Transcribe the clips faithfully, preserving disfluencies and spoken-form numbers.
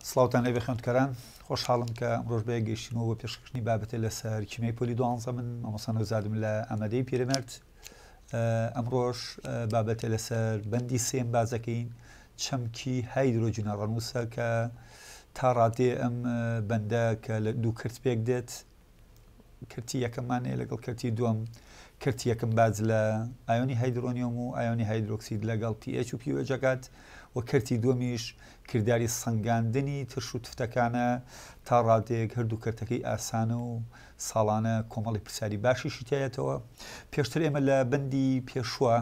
سڵاوتان لێ بێ خوێندکاران، خۆشحاڵم کە ئەمڕۆژ بە گەیشتینەوە بە پێشکەشتنی بابەتێ لەسەر کیمیای پۆلی دوانزە. من مامۆستا نەوزادم لە ئامادەی پیرەمەرد. ئەمڕۆژ بابەتێ لەسەر بەندی سێم بازەکەین، چەمکی هایدرۆجینە ڕەنووسە کە تا ڕادێ ئەم بەندە کە لە دوو کرت پێک دێت. کرتی یەکەمانەیە لەگەڵ کرتی دووەم. کرتی یەکەم باز لە ئایۆنی هایدرۆنیۆم و ئایۆنی هایدرۆکسید لەگەڵ پی ئێچ و پی ئۆ جەکات، و کرتی دووەمیش کردداری سەنگاندنی ترش و تفتەکانە تا ڕادێک هەردوو کردەکەی ئاسانە و ساڵانە کۆمەڵی پرسیاری باشیشی تایەتەوە. پێشتر ئێمە لە بەندی پێشوە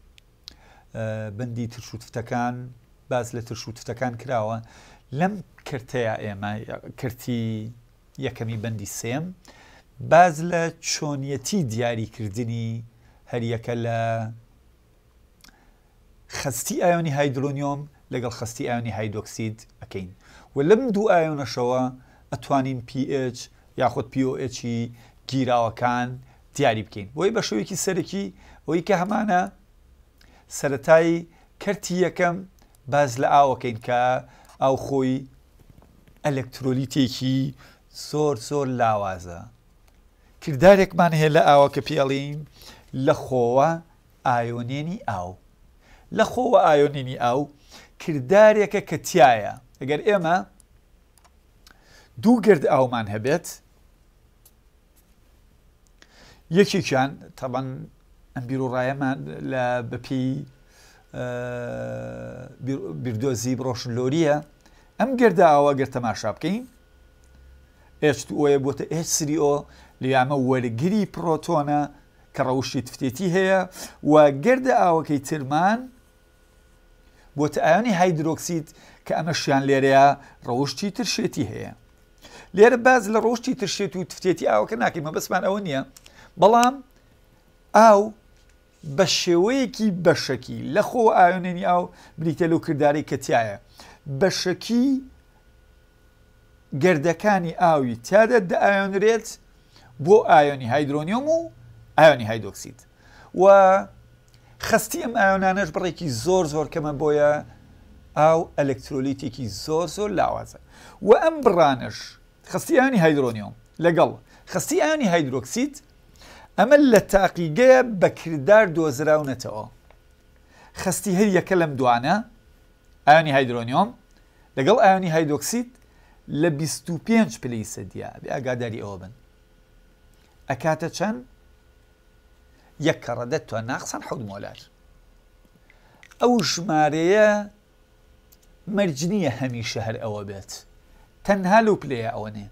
بەندی ترش و تفتەکان باز لە ترش و تفتەکان کراوە. لەم کردەیە ئێمە کرتی یەکەمی بەندی سێم باز لە چۆنیەتی دیاریکردنی هەریەکە لە خستی ئایۆنی هایدرۆنیۆم لەگەڵ خستی ئایۆنی هایدۆکسید ئەەکەین، و لەم دوو ئایۆنەشەوە ئەتوانین پی ئێچ یاخود پی ئۆ ئێچی گیراوەکان دیاری بکەین. بۆی بە شێوەیەکی سەرەکی ئەوەی کە هەمانە سەرەتایی کەرتی یەکەم باز لە ئاوەکەین کە ئاو خۆی ئەلەکترۆلیتێکی زۆر زۆر لاوازە. کردارێکمان هەیە لە ئاوە کە پێڵین لە خۆوە ئایۆنێنی ئاو. لە خۆوە ئایۆنێنی ئاو کردارێکە کە تایە. ئەگەر ئێمە دوو گرد ئاومان هەبێت، یەکێکیان تەبەن ئەم بیرۆڕایەمان لە بەپی بیردۆزی بڕۆشنلۆریە، ئەم گردە ئاوە گەر تەماشا بکەین ئێچ تو ئۆیە بۆتە ئێچ سری ئۆ لەیامە وەرگری پرۆتۆنە کە ڕەوشی تفتێتی هەیە، و گردە ئاوەکەی ترمان بۆتە ئایۆنی هایدرۆکسید کە ئەمەشیان لێرەیە ڕەوشی ترشێتی هەیە. لێرە باز لە ڕۆشتی ترشێت و تفتێتی ئاوەکە ناکەین، مەبەستمان ئەوە نییە، بەڵام ئاو بە شێوەیەکی بەشەکی لە خۆ ئایۆنێنی ئاو بریتە لەو کردارەی کە تایە بەشەکی گردەکانی ئاوی تیادە دەئایۆنرێت بۆ ئایۆنی هایدرۆنیۆم و ئایۆنی هایدۆکسید، و خستی ئەم ئایۆنانەش بڕێکی زۆر زۆر کەمە، بۆیە ئاو ئەلەکترۆلیتێکی زۆر زۆر لاوازە. و ئەم بڕانش خستی ئایۆنی هایدرۆنیۆم لەگەڵ خستی ئایۆنی هایدرۆکسید ئەمە لە تاقیگەیە بە کردار دۆزراونەتەوە. خستی هەر یەکە لەم دوانە ئایۆنی هایدرۆنیۆم لەگەڵ ئایۆنی هایدۆکسید لە بیست و پێنج پلەی سەدیە بێ ئاگاداری ئەوە بن، ئەکاتە چەند؟ یەک کەڕەدە تۆ ناقسان حەوت مۆلار. ئەو ژمارەیە مەرجنیە هەمیشە هەر ئەوە بێت، تەنها لەو پلەیە ئەوە نێ،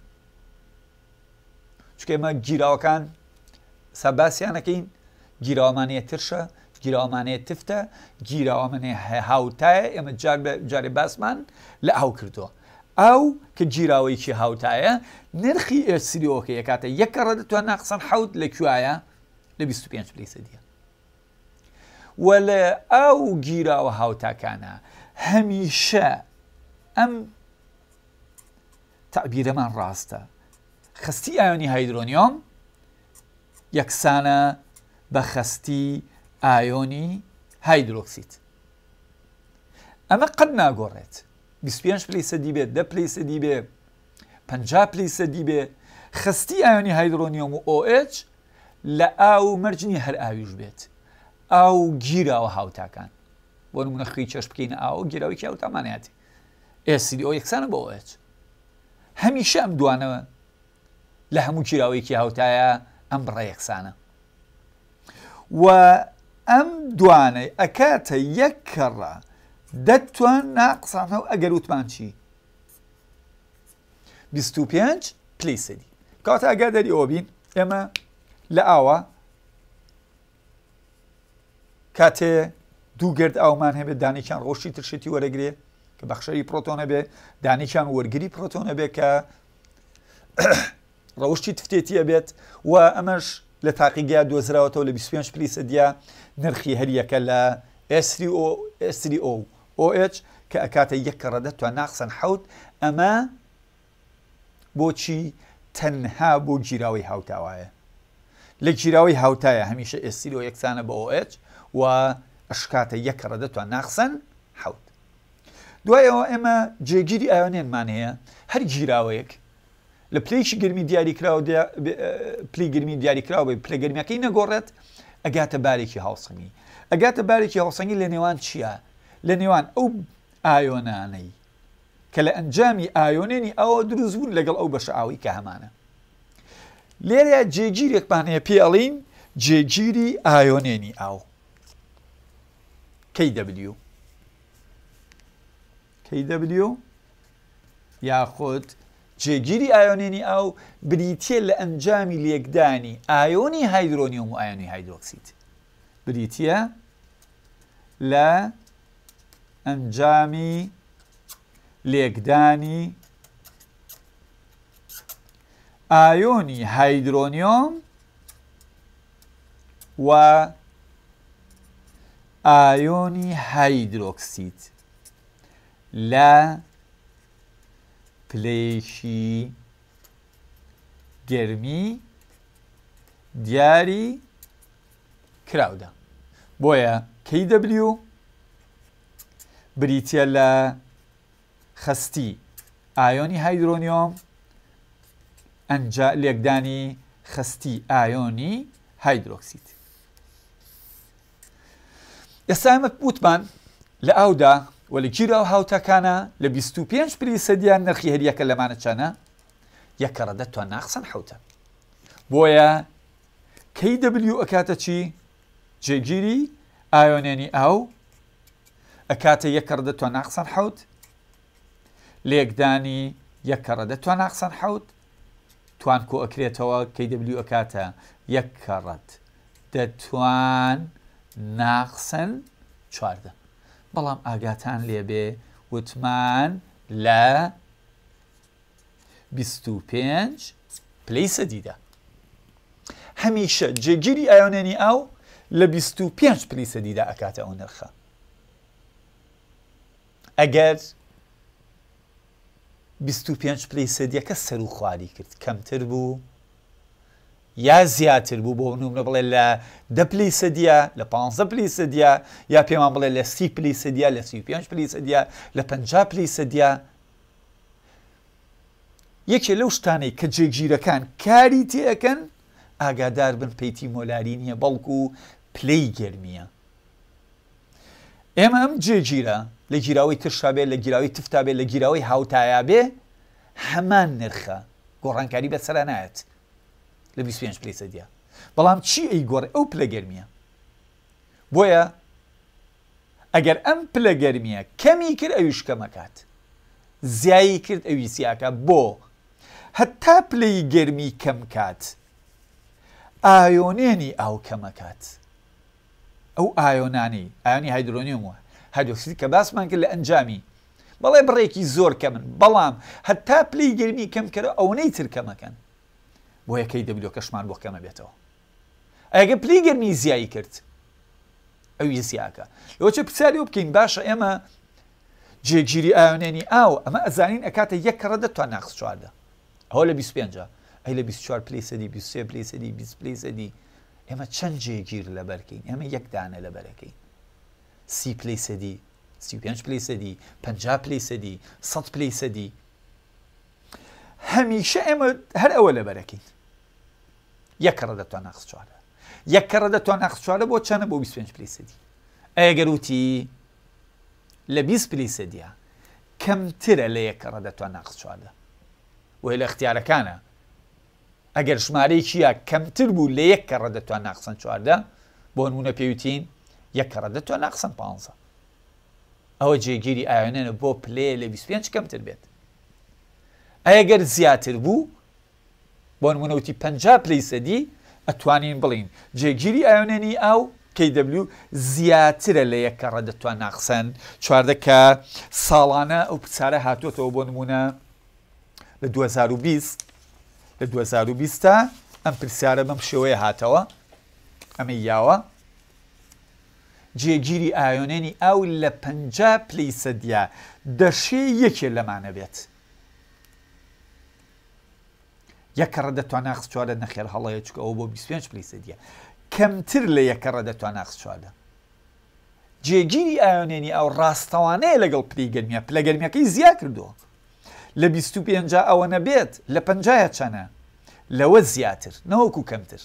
چکە ئێمە گیراوەکان سەباسیانەکەین، گیراوەمانەیە ترشە، گیراوەمانەیە تفتە، گیراوەمانەیە هاوتایە. ئێمە جارێ باسمان لە ئاو کردووە. ئاو کە گیراوەیەکی هاوتایە نرخی ئێچ سری ئۆکە یەکاتە یەک کەڕەدە تۆ ناقسان حەوت لە کوایە لە بیست و پێنج پلەی سەدیە. و لە ئاو گیراوە هاوتاکانە هەمیشە ئەم تەعبیرەمان ڕاستە، خستی ئایۆنی هایدرۆنیۆم یەکسانە بە خستی ئایۆنی هایدرۆکسید. ئەمە قەت ناگۆڕێت، بیست و پێنج پلەی سەدی بێت، دە پلەی سەدی بێ، پەنجا پلەی سەدی بێ، خستی ئایۆنی هایدرۆنیۆم و ئۆ ئێچ لە ئاو مەرجنی هەر ئاویش بێت. ئاو گیراوە هاوتاکان، بۆ نمونە خوێی چەش بکەین ئاو گیراوەیەکی هاوتامانەتی ئێچ سری ئۆ یەکسانە بۆ ئۆ ئێچ. هەمیشە ئەم دوانەوە لە هەموو گیراوەیەکی هاوتایە ئەم بڕە یەکسانە، و ئەم دوانەی ئەکاتە یەک کەڕە دەتوان ناقسانەوە ئەگەر وتمان چی؟ بیست و پێنج پلەی سەدی. کاتە ئەگاداری ئەوە بین ئێمە لە ئاوە کاتێ دوو گرد ئاومان هەبێت، دانێکیان ڕۆشتی ترشێتی وەرەگرێ کە بەخشەری پرۆتۆنە بێ، دانێکیان وەرگری پرۆتۆنە بێ کە ڕەوشتی تفتێتیە بێت، و ئەمەش لە تاقیگەیە دۆزراوەتەوە لە بیست و پێنج پلەی سەدیە نرخی هەریەکە لە ئێچ سری ئۆ ئۆ ئێچ کە ئەکاتە یەک کەڕەدە تۆ ناقسان حەوت. ئەمە بۆچی؟ تەنها بۆ گیراوەی هاوتاوایە. لە گیراوەی هاوتایە هەمیشە ئێچ سری ئۆ یەکسانە بە ئۆ ئێچ، و ئەشکاتە یەک کەڕەدە تۆ ناقسان حەوت. دوایەوە ئێمە جێگیری ئایۆنێنمان هەیە هەر گیراوەیەک لە پلەیشی گرمی دیاریکراوە پلی گرمی دیاریکراوە بێ پلەگەرمیەکەی نەگۆڕێت ئەگاتە بارێکی هاوسەنگی ئەگاتە بارێکی هاوسەنگی لە نێوان چییە؟ لە نێوان ئەو ئایۆنانەی کە لە ئەنجامی ئایۆنێنی ئەوە دروست بوون لەگەڵ ئەو بەشە ئاوی کە هەمانە. لێرە جێگیرێکمان هەیە پێ ئەڵین جێگیری ئایۆنێنی ئاو کەی دەبلیو کەی دەبلیو یاخود جێگیری ئایۆنێنی ئاو بریتیە لە ئەنجامی لێکدانی ئایۆنی هایدرۆنیۆم و ئایۆنی هایدرۆکسید بریتیە لە ئەنجامی لێکدانی ئایۆنی هایدرۆنیۆم و ئایۆنی هایدرۆکسید لە پلەیەکی گەرمی دیاری کراودا. بۆیە کەی دەبلیو بریتیە لە خستی ئایۆنی هایدرۆنیۆم ئەنجا لێکدانی خستی ئایۆنی هایدرۆکسید. ئێستا ئێمە وتمان لە ئاودا و لە گیرا و هاوتەکانە لە بیست و پێنج پلیسەدیان نرخی هەریەکە لەمانە چەنە؟ یەکە ڕەدە توان ناقسەن حوتە. بۆیە کەی دەبلیو ئەکاتە چی؟ جێگیری ئایۆنێنی ئاو ئەکاتە یەکە ڕەدە توان ناقسەن حوت لێکدانی یەکە ڕەدە توان ناقسەن حوت توان کۆ ئەکرێتەوە کەی دەبلیو ئەکاتە یەکە ڕەد دەتوان ناقسەن چواردە. بەڵام ئاگاتان لێبێ وتمان لە بیست و پێنج پلەی سەدیدا هەمیشە جێگیری ئایۆنێنی ئاو لە بیست و پێنج پلەی سەدیدا ئەکاتە ئەو نرخە. ئەگەر بیست و پێنج پلەی سەدیەکە سەر و خواری کرد کەمتر بوو یا زیاتر بوو بۆ نمونە بڵێ لە دە پلەی سەدیە لە پانزە پلەی سەدیە یا پێمان بڵێ لە سی پلەی سەدیە لە سی و پێنج پلەی سەدیە لە پەنجا پلەی سەدیە یەکێ لەو شتانەی کە جێگیرەکان کاری تێەکەن ئاگادار بن پەیتی مۆلاری نییە بەڵکو پلەی گەرمیە. ئێمە ئەم جێگیرە لە گیراوی ترشا بێ لە گیراوی تفتا بێ لە گیراوی هاوتایە بێ هەمان نرخە گۆڕانکاری بەسەرا نایەت لە بیست و پێنج پلەی سەدیە. بەڵام چی ئەی گۆڕێ؟ ئەو پلە گەرمیە. بۆیە ئەگەر ئەم پلە گەرمیە کەمی کرد ئەویش کەمەکات زیایی کرد ئەوی سیاکە بۆ هەتا پلەی گەرمی کەم کات ئایۆنێنی ئاو کەمەکات. ئەو ئایۆنانی ئایۆنی هایدرۆنیۆم و هایدرۆکسید کە باسمان کرد لە ئەنجامی بەڵێ بڕێکی زۆر کەمن بەڵام هەتا پلەی گەرمی کەم کردە ئەوەی تر کەمەکەن. بۆ یەکەی دەبلۆ کەشمان بۆ کەمە بێتەوە. ئەگە پلەی گەرمی زیایی کرد ئەوی زیاکە. لەوەچە پرسیاری و بکەین باشە ئێمە جێگیری ئایۆنێنی ئاو ئەمە ئەزانین ئەکاتە یەک ڕەدە توان ناقس چواردە ئەوە لە بیست و پێنج ئەی لە بیست و چوار پلەی سەدی بیست و سێ پلەی سەدی بیست پلەی سەدی ئێمە چەند جێگیر لەبەرکەین؟ ئێمە یەک دانە لەبەرەکەین سی پلەی سەدی سی و پێنج پلەی سەدی پەنجا پلەی سەدی سەد پلەی سەدی هەمیشە ئێمە هەر ئەوە لەبەرەکەین یەک ڕەدە توان ناقس چواردە. یەک ڕەدە توان ناقس چواردە بۆ چەندە؟ بۆ بیست و پێنج پلەی سەدی. ئەگەر وتی لە بیست پلەی سەدیە کەمترە لە یەک ڕەدە توان ناقس چواردە وی لە اختیارەکانە ئەگەر ژمارەیەکیە کەمتر بوو لە یەک ڕەدە توان ناقسەن چواردە بۆ نمونە پێوتین یەک ڕەدە توان ناقسەن پانزە ئەوە جێگیری ئایۆنێنە بۆ پلەیە لە بیست و پێنج کەمتر بێت. ئەگەر زیاتر بوو بۆ نمونە وتی پەنجا پلەی سەدی ئەتوانین بڵین جێگیری ئایۆنێنی ئاو کەی دەبلیو زیاترە لە یەک ڕەدە توان ناقسەن چواردە کە ساڵانە ئەو پرسیارە هاتووەتەوە بۆ نمونە لە دوو هەزار و بیست لە دوو هەزار و بیستە ئەم پرسیارە بەم شێوەیە هاتەوە ئەمە یاوە جێگیری ئایۆنێنی ئاو لە پەنجا پلەی سەدیە دەشێ یەکێ لەمانە بێت. یەکە ڕەدە توان ناقس چواردە نەخێر هەڵەیە چکە ئەوە بۆ بیست و پێنج پلەی سەدیە کەمتر لە یەکە ڕەدە توان ناقس چواردە. جێگیری ئایۆنێنی ئەو ڕاستەوانەیە لەگەڵ پلەی گەرمیە پلە گەرمیەکەی زیاد کردووە لە بیست و پێنج ئەوە نەبێت لە پەنجایە چەنە لەوە زیاتر نەوەکو کەمتر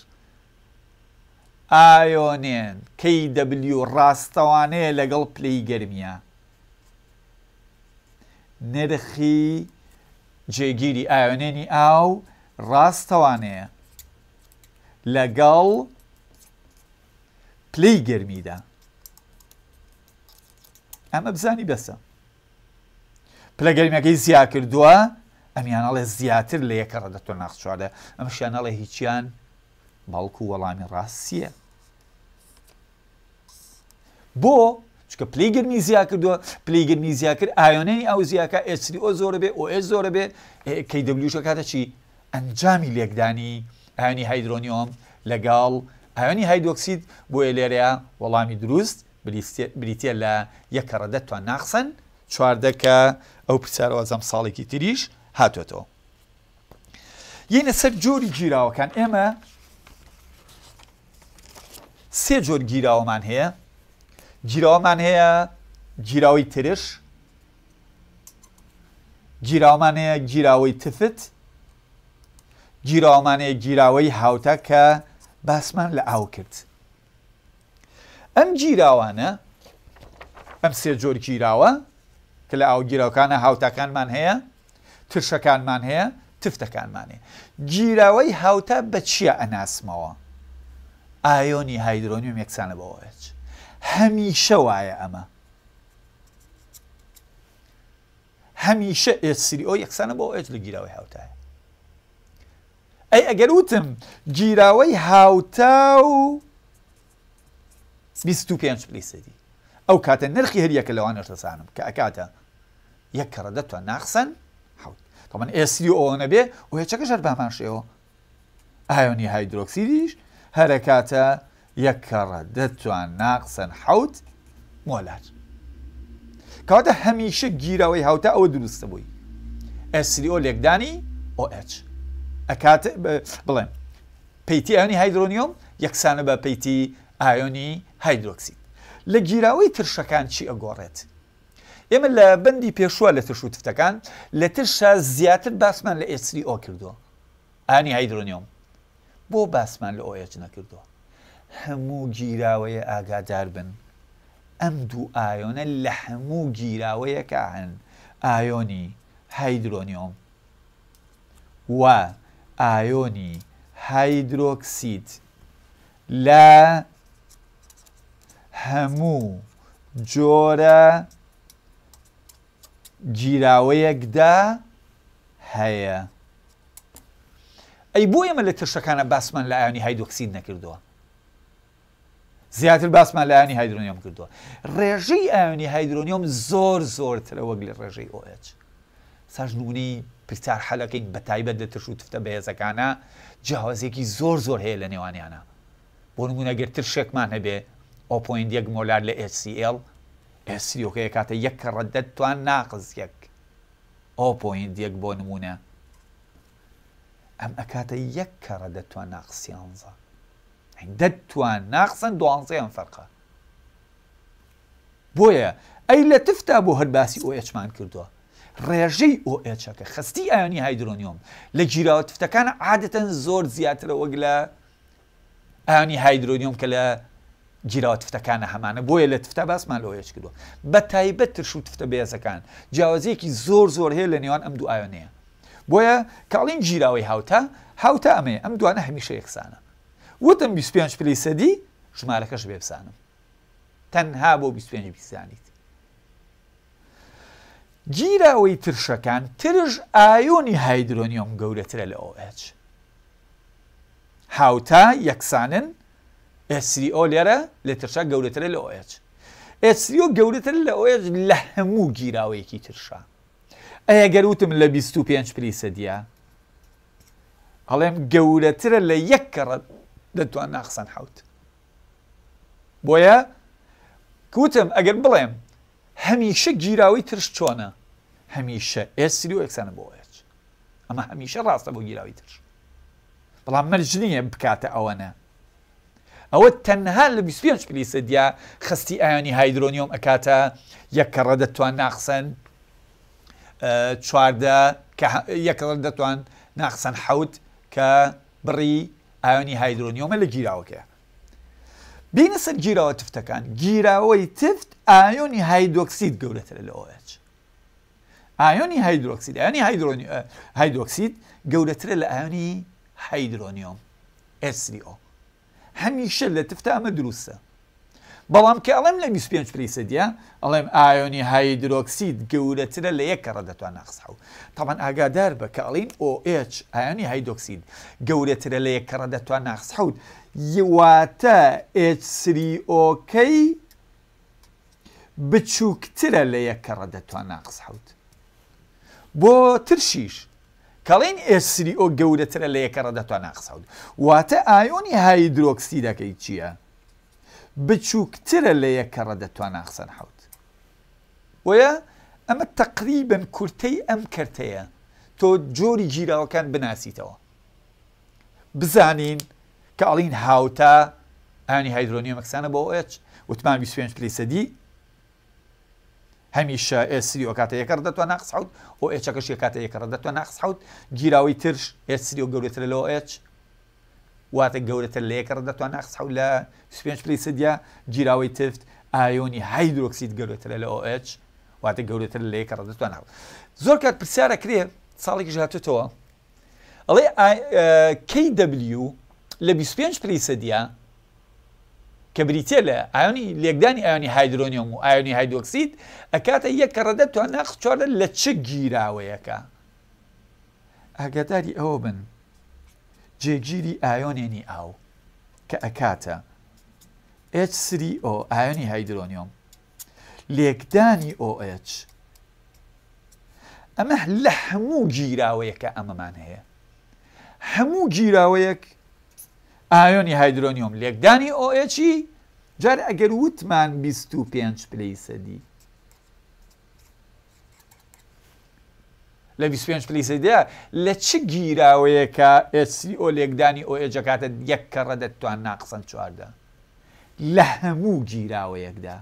ئایۆنێن کەی دەبلیو ڕاستەوانەیە لەگەڵ پلەی گەرمیە نرخی جێگیری ئایۆنێنی ئاو ڕاستەوانەیە لەگەڵ پلەی گەرمیدا ئەمە بزانی بەسە پلە گەرمیەکەی زیاد کردووە ئەمیانەڵێ زیاتر لە یەکە ڕەدەتۆ ناقص چواردە ئەمەشیانەڵێ هیچیان باڵکو وەڵامی ڕاستیە بۆ چکە پلەی گەرمی زیاد کردووە پلەی گەرمی زیاد کرد ئایۆنێنی ئەو زیاکە ئێچ سی ئۆ زۆرە بێ ئۆ ئێچ زۆرە بێ کەی دەبلیوشە کاتە چی ئەنجامی لێکدانی ئایۆنی هایدرۆنیۆم لەگەڵ ئایۆنی هایدرۆکسید بۆیە لێرەیە وەڵامی دروست بریتە لە یەکە ڕەدەت توان ناقسەن چواردە کە ئەو پرسیارەوە زەم ساڵێکی تریش هاتوێتەوە یەنە سەر جۆری گیراوەکان ئێمە سێ جۆر گیراوەمان هەیە گیراوەمان هەیە گیراوەی ترش گیراوەمان هەیە گیراوەی تفت گیراوەمان هەیە گیراوەی هاوتە کە باسمان لە ئاو کرد ئەم گیراوانە ئەم سێ جۆر گیراوە کە لە ئاو گیراوەکانە هاوتەکانمان هەیە ترشەکانمان هەیە تفتەکانمان هەیە گیراوەی هاوتە بە چییە ئەناسمەوە ئایۆنی هایدرۆنیۆم یەکسانە بە ئۆ ئێچ هەمیشە وایە ئەمە هەمیشە ئێچ سی ئۆ یەکسانە بە ئۆ ئێچ لە گیراوەی هاوتایە ئەی ئەگەر وتم گیراوەی هاوتا و بیست و پێنج پلەی سەدی ئەو کاتە نرخی هەریەکە لەوانەش دەزانم کە ئەکاتە یەکە ڕەدەتوە ناقسەن حەوت تەمان ئێچ سی ئۆ نەبێ ئۆ ئێچەکەش هەر بامان شێوە ئایۆنی هایدرۆکسیدیش هەرە کاتە یەکە ڕەدەتوان ناقسەن حەوت مۆلار کەواتە هەمیشە گیراوەی هاوتە ئەوە دروستە بووی ئێچ سی ئۆ لێکدانی ئۆ ئێچ ئەکات بڵێم پەیتی ئایۆنی هایدرۆنیۆم یەکسانە بە پەیتی ئایۆنی هایدرۆکسید لە گیراوەی ترشەکان چی ئەگۆڕێت ئێمە لە بەندی پێشووە لە ترش و تفتەکان لە ترشە زیاتر باسمان لە ئێچ سی ئۆ کردووە ئایۆنی هایدرۆنیۆم بۆ باسمان لە ئۆ ئێچ نەکردووە هەموو گیراوەیە ئاگادار بن ئەم دوو ئایۆنە لە هەموو گیراوەیەکە هەن ئایۆنی هایدرۆنیۆم و ئایۆنی هایدرۆکسید لە هەموو جۆرە گیراوەیەکدا هەیە ئەی بۆ ئێمە لە ترشەکانە باسمان لە ئایۆنی هایدرۆکسید نەکردووە زیاتر باسمان لە ئایۆنی هایدرۆنیۆم کردووە ڕێژەی ئایۆنی هایدرۆنیۆم زۆر زۆرترە وەک لە ڕێژەی ئۆ ئێچ ساژ نمونەی پرسیار حەلەکەین بە تایبەت لە ترش و تفتە بەهێزەکانە جیاوازێکی زۆر زۆر هەیە لە نێوانیانە بۆ نمونە گەر ترشێکمان هەبێ ئۆ پۆینت یەک مۆلار لە ئێچ سی ئێڵ ئێچ سی ئۆکەیە کاتە یەکە ڕەدەت توان ناقز یەک ئۆ پۆینت یەک بۆ نمونە ئەم ئەکاتە یەکە ڕەدەت توان ناقز سیانزە دەتوان ناقسن دوانزەیان فەرقە بۆیە ئەی لە تفتا بۆ هەر باسی ئۆ ئێچمان کردووە ڕێژەی ئۆ ئێچەکە خستی ئایۆنی هایدرۆنیۆم لە گیراوە تفتەکانە عادەتەن زۆر زیاترە وەک لە ئایۆنی هایدرۆنیۆم کە لە گیراوە تفتەکانە هەمانە بۆیە لە تفتە باسمان لە ئۆ ئێچ کردووە بە تایبەت ترش و تفتە بەهێزەکان جیاوازەیەکی زۆر زۆر هەیە لە نێوان ئەم دوو ئایۆنەیە بۆیە کاڵین گیراوەی هاوتە هاوتە ئەمەیە ئەم دوانە هەمیشە یەکسانە وتم بیست و پێنج پلەی سەدی ژمارەکەش بێ بزانم تەنها بۆ بیست و پێنج بیزانیت گیراوەی ترشەکان ترش ئایۆنی هایدرۆنیۆم گەورەترە لە ئۆ ئێچ هاوتا یەکسانن ئێچ سی ئۆ لێرە لە ترشە گەورەترە لە ئۆ ئێچ ئێچ سی ئۆ گەورەتر لە ئۆ ئێچ لە هەموو گیراوەیەکی ترشە ئەیە گەر وتم لە بیست و پێنج پلەی سەدیە ئەڵێم گەورەترە لە یەکە دەتوان ناقسەن حەوت بۆیە کەوتم ئەگەر بڵێم هەمیشە گیراوەی ترش چۆنە هەمیشە ئێچ سی ئۆ یەکسانە بۆ ئۆ ئێچ ئەمە هەمیشە ڕاستە بۆ گیراوەی ترش بەڵام مەرج نییە بکاتە ئەوەنە ئەوە تەنها لە بیست و پێنج پلی سەدیا خستی ئایۆنی هایدرۆنیۆم ئەکاتە یەک کەڕە دەتوان ناقسەن چواردە کە یەک کەڕە دەتوان ناقسەن حەوت کە بڕی ئایۆنی هایدرۆنیۆمە لە گیراوەکە. بینە سەر گیراوە تفتەکان. گیراوەی تفت ئایۆنی هایدرۆکسید گەورەترە لە ئۆ ئەچ. ئایۆنی هایدرۆکسید ئایۆنی هایدرۆکسید گەورەترە لە ئایۆنی هایدرۆنیۆم ئێچ سری ئۆ. هەمیشە لە تفتە ئەمە دروستە. بەڵام کە ئەڵێم لە بیست و پێنج پلی سەدیا ئەڵێم ئایۆنی هایدرۆکسید گەورەترە لە یەک کەڕە دەتوان ناقس حەوت. تاوان ئاگادار بە کە ئەڵین ئۆ ئێچ ئایۆنی هایدرۆکسید گەورەترە لە یەک کەڕە دەتوان ناقس حەوت، یواتە ئێچ سری ئۆکەی بچووکترە لە یەک کەڕە دەتوان ناقس حەوت. بۆ ترشیش کەڵین ئێچ سری ئۆ گەورەترە لە یەک کەڕە دەتوان ناقس حەوت، واتە ئایۆنی هایدرۆکسیدەکەی چییە؟ بچووکترە لە یەک کەڕە دەتوان ناقسەن حەوت. وەیە ئەمە تەقریبەن کورتەی ئەم کەرتەیە تۆ جۆری گیراوەکان بناسیتەوە، بزانین کە ئەڵین هاوتا ئایۆنی هایدرۆنیۆم ئەکسانە بۆ ئۆ ئەچ وتمان بیست و پێنج پلی سەدی هەمیشە ئێچ سری ئۆ کاتە یەک کەڕە دەتوان ناقس حەوت، ئۆ ئێچەکەش یەک کاتە یەک کەڕە دەتوان ناقس حەوت. گیراوەی ترش ئێچ سری ئۆ گەورەترە لە ئۆ ئەچ واتە گەورەتر لە یەک کەڕە دەتوان ناقس حەوت لە بیست و پێنج پلی سەدیا. گیراوەی تفت ئایۆنی هایدرۆکسید گەورەترە لە ئۆ ئەچ واتە گەورەتر لە یەک کەڕە دەتوان ناقس. زۆر کات پرسیارە کرێ ساڵێکی هاتووەتەوە ئەڵێ کەی دەبلیو لە بیست و پێنج پلی سەدیا کە بریتێ لە ئایۆنی لێکدانی ئایۆنی هایدرۆنیۆم و ئایۆنی هایدرۆکسید ئەکاتە یەک کەڕە دەتوان ناقس چواردە لە چ گیراوەیەکە؟ ئاگاداری ئەوە بن جێگیری ئایۆنێنی ئاو کە ئەکاتە ئێچ سری ئۆ ئایۆنی هایدرۆنیۆم لێکدانی ئۆ ئەچ ئەمە لە هەموو گیراوەیەکە ئەمەمان هەیە. هەموو گیراوەیەک ئایۆنی هایدرۆنیۆم لێکدانی ئۆ ئەچی جارە ئەگەر وتمان بیست و پێنج پلی سەدی لە بیست و پێنج پلی سەدیا لە چ گیراوەیەکە ئێچ سری ئۆ لێکدانی ئۆ ئەچ ئەکاتە یەک کەڕە دەتوان ناقسەن چواردە؟ لە هەموو گیراوەیەکدا.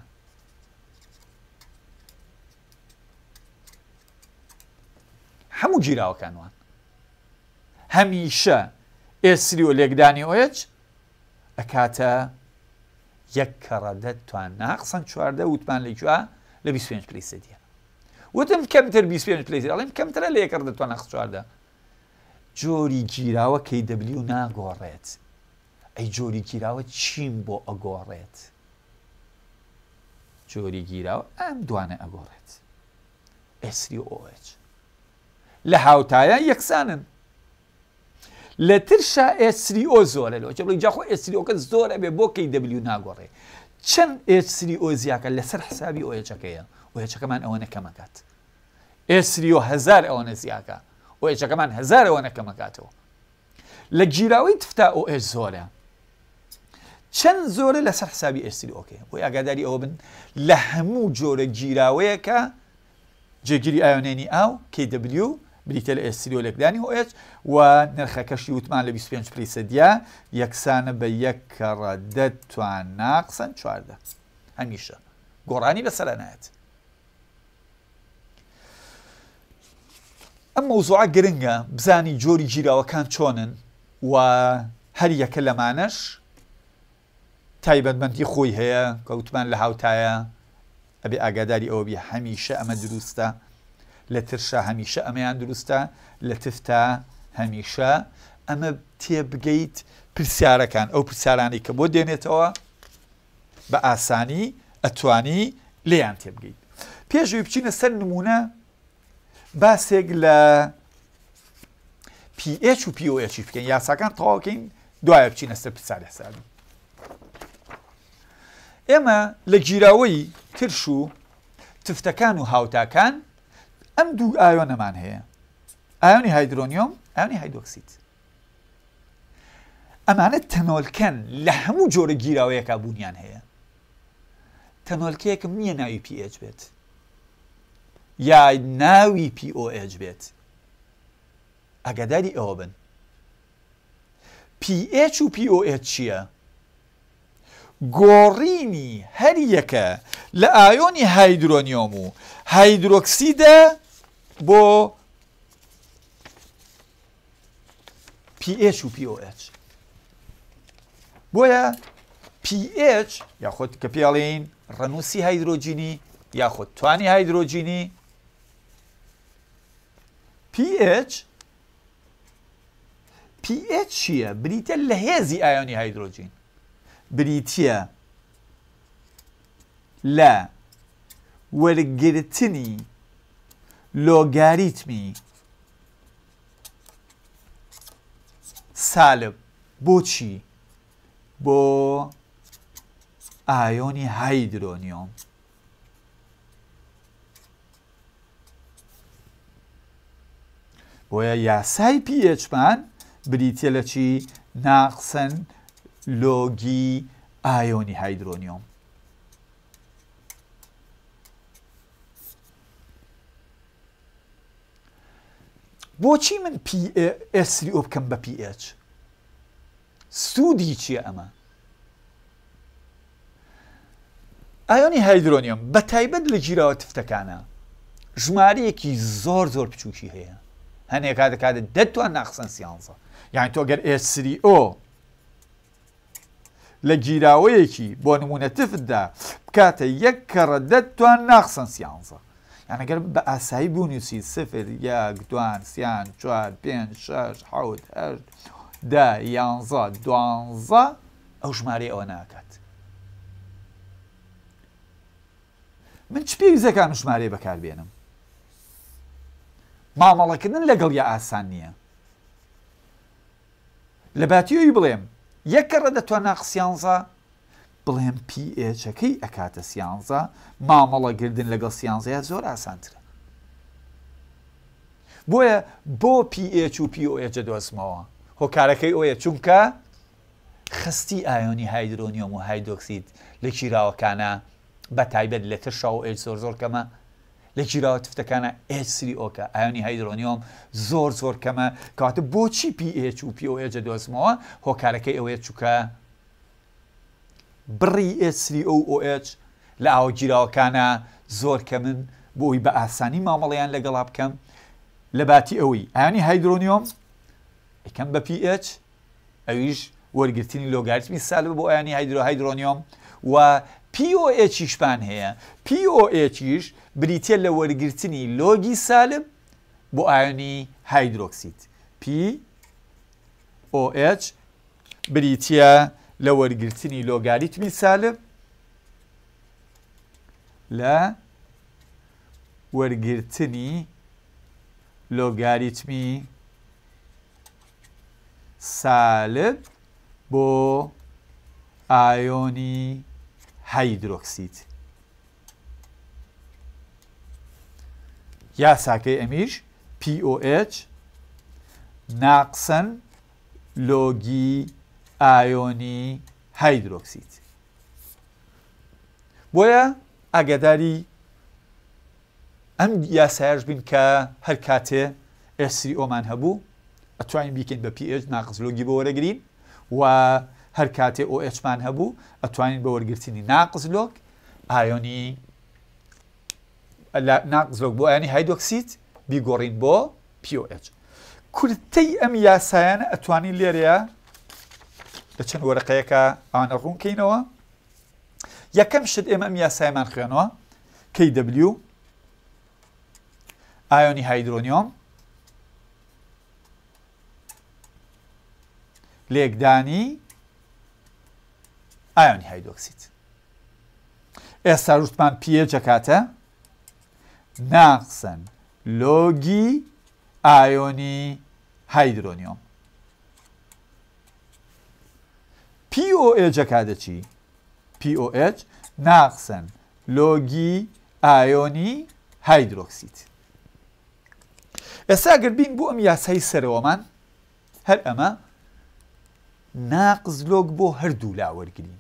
هەموو گیراوەکانوان هەمیشە ئێچ سری ئۆ لێکدانی ئۆ ئەچ ئەکاتە یەک کەڕە دەتوان ناقسەن چواردە وتمان لەکوێ لە بیست و پێنج پلی سەدیا. وتم کەمتر بیست و پێنج پلی سەدیا ئەڵێم کەمترە لە یەک کەڕە دەتوان ناقس چواردە. جۆری گیراوە کەی دەبلیو ناگۆڕێت. ئەی جۆری گیراوە چیم بۆ ئەگۆڕێت؟ جۆری گیراوە ئەم دوانە ئەگۆڕێت ئێچ سری ئۆ ئەچ لە هاوتایە یەکسانن. لە ترشا ئێچ سری ئۆ زۆرە لەوە چ بڵی جاخۆ ئێچ سری ئۆکە زۆرە بێ بۆ کەی دەبلیو ناگۆڕێ. چەند ئێچ سری ئۆ زیاکە لەسەر حسابی ئۆ ئەچەکەیە. ئۆ ئەچەکەمان ئەوە نەکەمەکات. ئێچ سری ئۆ هەزار ئەوەنە زیاکە، ئۆ ئەچەکەمان هەزار ئەوە نەکەمەکاتەوە. لە گیراوەی تفتا ئۆ ئەچ زۆرە، چەند زۆرە لەسەر حسابی ئێچ سری ئۆکەیە. بۆی ئاگاداری ئەوە بن لە هەموو جۆرە گیراوەیەکە جێگیری ئایۆنێنی ئاو کەی دەبلیو بریتە لە ئێچ سری ئۆ لێکدانی ئۆ ئەچ و نرخەکەشی وتمان لە بیست و پێنج پلی سەدیا یەکسانە بە یەک کەڕە دەتوان ناقسەن چواردە. هەمیشە گۆڕانی بەسەرە نایەت. ئەم مەوزوعە گرنگە بزانی جۆری گیراوەکان چۆنن و هەر یەکە لەمانەش تایبەتمەندی خۆی هەیە کە وتمان لە هاوتایە ئەبێ ئاگاداری ئەوە بێ هەمیشە ئەمە دروستە، لە ترشا هەمیشە ئەمەیان دروستە، لە تفتا هەمیشە ئەمە تێبگەیت پرسیارەکان ئەو پرسیارانی کە بۆ دێنێتەوە بە ئاسانی ئەتوانی لێیان تێبگەیت. پێشوی بچینە سەر نمونە باسێک لە پی ئێچ و پی ئۆ ئێچی بکەین، یاساکان تەواوکەین دوایە بچینە سەر پرسیاری حسابی. ئێمە لە گیراوەی ترش و تفتەکان و هاوتاکان ئەم دوو ئایۆنەمان هەیە، ئایۆنی هایدرۆنیۆم، ئایۆنی هایدرۆکسید. ئەمانە تەنۆلکەن لە هەموو جۆرە گیراوەیەکا بوونیان هەیە. تەنۆلکەیەکم نییە ناوی پی ئێچ بێت یا ناوی پی ئۆ ئێچ بێت. ئاگاداری ئەوە بن پی ئێچ و پی ئۆ ئێچ چییە؟ گۆڕینی هەر یەکە لە ئایۆنی هایدرۆنیۆم و هایدرۆکسیدە بۆ پی ئێچ و پی ئۆ ئێچ. بۆیە پی ئێچ یاخۆت کە پێڵین ڕەنووسی هایدرۆجینی یاخۆت توانی هایدرۆجینی پی ئێچ پی ئێچ چییە؟ بریتە لە هێزی ئایۆنی هایدرۆجین، بریتە لە وەرگرتنی لۆگاریتمی سالب بۆچی؟ بۆ ئایۆنی هایدرۆنیۆم. بۆیە یاسای پی ئێچمان بریتە لە چی؟ ناقسەن لۆگی ئایۆنی هایدرۆنیۆم. بۆچی من پی ئێس ئۆ بکەم بە پی ئێچ؟ سوودی چییە ئەمە؟ ئایۆنی هایدرۆنیۆم بە تایبەت لە گیراوە تفتەکانە ژمارەیەکی زۆر زۆر بچووکی هەیە. هەنێک کات دەکاتە دەتوان ناقسەن سیانزە، یعنی تۆ گەر ئێچ سری ئۆ لە گیراوەیەکی بۆ نمونە تفتدا بکاتە یەک کەڕە دەتوان ناقسەن سیانزە، یعنی گەر بە ئاسایی بوونوسی سفر یەک دوان سیان چوار پێنج شەش حەوت هەشت دا یانزە دوانزە ئەو ژمارەی ئەوە ناکات. من چ پێویستەکانم ژمارەی بەکاربێنم؟ مامەڵەکردن لەگەڵ یا ئاسان نییە. لە باتیۆی بڵێم یەک کەڕە دەتوان ناقس سیانزە، بڵێم پی ئێچەکەی ئەکاتە سیانزە، مامەڵەگردن لەگەڵ سیانزەیە زۆر ئاسانترە. بۆیە بۆ پی ئێچ و پی ئۆ ئێچ دۆزمەوە هۆکارەکەی ئۆیە، چونکە خستی ئایۆنی هایدرۆنیۆم و هایدۆکسید لە گیراوەکانە بە تایبەت لە تر شاو ئێچ زۆر زۆر کەمە، لە گیراوە تفتەکانە ئێچ سری ئۆکە ئایۆنی هایدرۆنیۆم زۆر زۆر کەمە. کەواتە بۆچی پی ئێچ و پی ئۆ ئێچ دۆزمەوە؟ هۆکارەکەی ئەوەیە چونکە بڕی ئێچ سری ئۆ و ئۆ ئێچ لە ئاوە گیراوەکانە زۆر کەمن بۆی بە ئاسانی مامەڵەیان لەگەڵا بکەم. لە باتی ئەوەی ئایۆنی هایدرۆنیۆم ئەکەم بە پی ئێچ، ئەویش وەرگرتنی لۆگاریتمی سالب بۆ ئایۆنی هایدرۆنیۆم، و پی ئۆ ئێچیشمان هەیە. پی ئۆ ئێچیش بریتە لە وەرگرتنی لۆگی سالب بۆ ئایۆنی هایدرۆکسید. پی ئۆ ئێچ بریتە لە وەرگرتنی لۆگاریتمی سالب لە وەرگرتنی لۆگاریتمی سالب بۆ ئایۆنی هایدرۆکسید. یاساکەی ئەمیش پی ئۆ ئێچ ناقسەن لۆگی ئایۆنی هایدرۆکسید. بۆیە ئاگاداری ئەم یاسایش بین کە هەر کاتێ ئێچ سری ئۆمان هەبوو ئەتوانین بیکەین بە پی ئێچ ناقس لۆگی بۆ وەرەگرین، و هەر کاتێ ئۆ ئێچمان هەبوو ئەتوانین بە وەرگرتنی ناقس لۆگ ئایۆنی ناقس لۆگ بۆ ئایۆنی هایدرۆکسید بیگۆڕین بۆ پی ئۆ ئێچ. کورتەی ئەم یاسایانە ئەتوانین لێرەیە لە چەند وەرەقەیەکە ئەوانە ڕوونکەینەوە. یەکەم شت ئێمە ئەم یاسایمان خوێنەوە کەی دەبلیو ئایۆنی هایدرۆنیۆم لێکدانی ئایۆنی هایدرۆکسید. ئێستا ژوتمان پی ئێچ ئەکاتە ناقسەن لۆگی ئایۆنی هایدرۆنیۆم. پی ئۆ ئێچ ئەکاتە چی؟ پی ئۆ ئێچ ناقسەن لۆگی ئایۆنی هایدرۆکسید. ئێستا ئەگەر بین بۆ ئەم یاسای سەرەوەمان هەر ئەمە ناقز لۆگ بۆ هەردوو لا وەرگرین،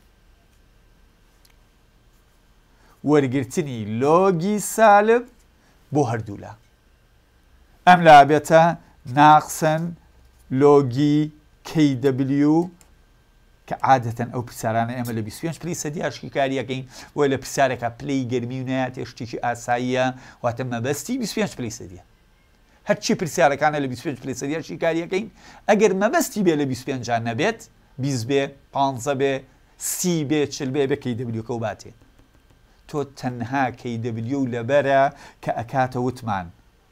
وەرگرتنی لۆگی سالب بۆ هەردوو لا. ئەم لا بێتە ناقسەن لۆگی کەی دەبلیو کە عادەتەن ئەو پرسیارانە ئێمە لە بیست و پێنج پلەی سەدی ئاشتیکاریەکەین بۆیە لە پرسیارێکە پلەی گەرمی و نایەتێ شتێکی ئاساییە واتە مەبەستی بیست و پێنج پلەی سەدیە هەرچی پرسیارەکانە لە بیست و پێنج پلەی سەدی ئاشتیکاریەکەین ئەگەر مەبەستی بێ لە بیست و پێنج نەبێت بیست بێ پانزە بێ سی بێ چل بێ بێ کەی دەبلیو کە و باتێ تۆ تەنها کەی دەبلیو لەبەرە کە ئەکاتە وتمان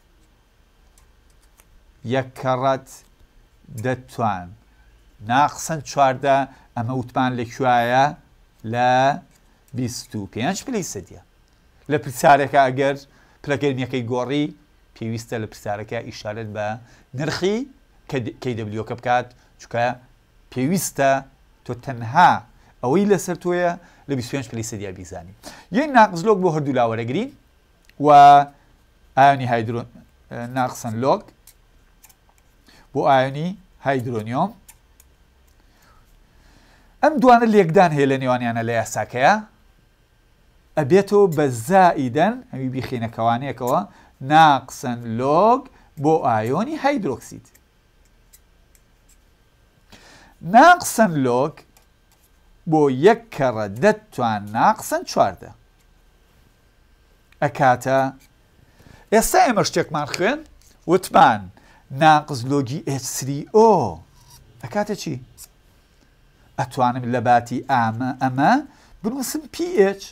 یەک کەڕەت دەتوان ناقسەن چواردە ئەمە وتمان لەکوایە لە بیست و پێنج پلەی سەدیە لە پرسیارێکە ئەگەر پلەگەرمیەکەی گۆڕی پێویستە لە پرسیارەکە ئیشارەت بە نرخی کەی دەبلیوکە بکات چونکە پێویستە تۆ تەنها ئەوەی لەسەر تۆیە لە بیست و پێنج پلەی سەدیە بیزانی یەک ناقز لۆگ بۆ هەردوو لاوەرەگرین و ئایۆنی هایدرۆ ناقسەن لۆگ بۆ ئایۆنی هایدرۆنیۆم ئەم دوانە لێکدان هەیە لە نێوانیانە لە یاساکەیە ئەبێتەوە بە زائیدەن ئەوی بیخینەکەوانەیەکەوە ناقسەن لۆگ بۆ ئایۆنی هایدرۆکسید ناقسەن لۆگ بۆ یەک کەڕە دەتوان ناقسەن چواردە ئەکاتە ئێستا ئێمە شتێکمان خوێن وتمان ناقز لۆگی ئێچ سری ئۆ ئەکاتە چی؟ ئەتوانم لە باتی ئامە ئەمە بنووسم پی ئێچ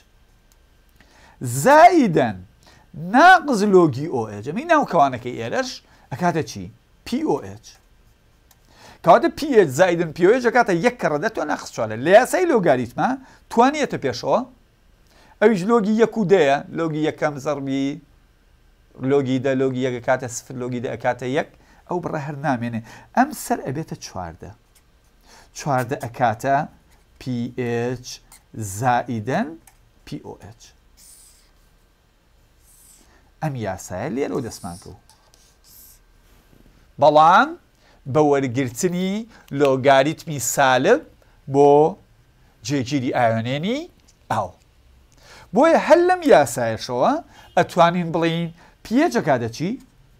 زائیدەن ناقز لۆگی ئۆ ئێچ ئەمەی ناوکەوانەکەی ئێرەش ئەکاتە چی؟ پی ئۆ ئێچ کەواتە پی ئێچ زائیدەن پی ئۆ ئێچ ئەکاتە یەک کەڕە دەتوان ناقز چوارە لە یاسای لۆگاریتمە توانیەتە پێشەوە ئەویش لۆگی یەک و دەیە لۆگی یەکەم زەربی لۆگی دە لۆگی یەک ئەکاتە سفر لۆگی دە ئەکاتە یەک ئەو بڕە هەر نامێنێ ئەم سەر ئەبێتە چواردە چواردە ئەکاتە پی ئێچ زائیدەن پی ئۆ ئێچ ئەم یاسایە لێرەوە دەستمان کەوت بەڵام بە وەرگرتنی لۆگاریتمی سالب بۆ جێگیری ئایۆنێنی ئاو بۆیە هەر لەم یاسایەشەوە ئەتوانین بڵین پێچ ئەکاتە چی؟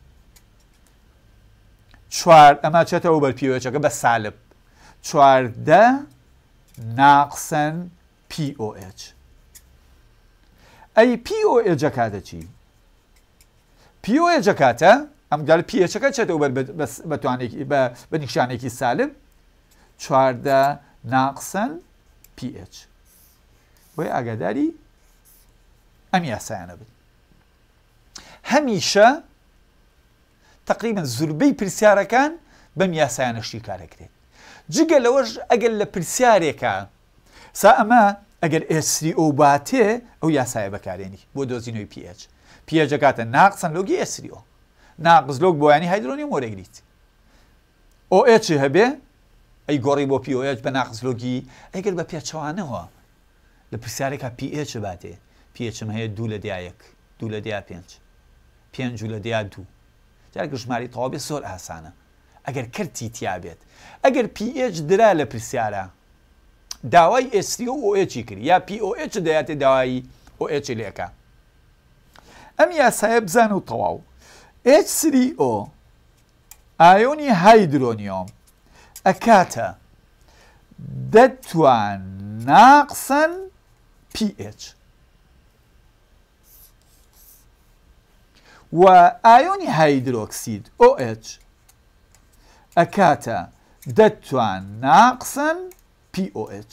چوار ئەمە چێتەوە بەر پیۆچەکە بە سالب چواردە ناقسەن پی ئۆ ئێچ ئەی پی ئۆ ئێچ ئەکاتە چی؟ پی ئۆ ئێچ ئەکاتە ئەم گەل پیێچەکە چێتەوە بەتوانێکی بە نیشانێکی سالب چواردە ناقسەن پی ئێچ بۆیە ئاگاداری ئەم یاسایانە بن هەمیشە تقریبا زوربەی پرسیارەکان بەم یاسایانە شتیکارەکرێت جگە لەوەش ئەگەر لە پرسیارێکە سا ئەمە ئەگەر ئێچ سری ئۆ باتێ ئەو یاسایە بەکارێنی بۆ دۆزینەوەی پی ئێچ پی ئێچ ئەکاتە ناقسەن لۆگی ئێچ سری ئۆ ناقز لۆگ بۆ یانی هایدرۆنیۆم وەرەگریت ئۆ ئێچی هەبێ ئەی گۆڕی بۆ پی ئۆ ئێچ بە ناقز لۆگی ئەگەر بە پێچەوانەوە لە پرسیارێکە پی ئێچ باتێ پی ئێچم هەیە دوو لە دیا یەک دوو لە دیا پێنج پێنج لە دیا دوو جارێک ژماری تەواو بێت زۆر ئاسانە ئەگەر کردی تیا بێت ئەگەر پی ئێچ درا لە پرسیارە داوای ئێچ سری ئۆ ئۆ ئێچی کرد یا پی ئۆ ئێچ دەیاتێ داوایی ئۆ ئێچی لێکە ئەم یاسایە بزان و تەواو ئێچ سری ئۆ ئایۆنی هایدرۆنیۆم ئەکاتە دەتوان ناقسەن پی ئێچ و ئایۆنی هایدرۆکسید ئۆ ئێچ ئەکاتە دەتوان ناقسەن پی ئۆ ئێچ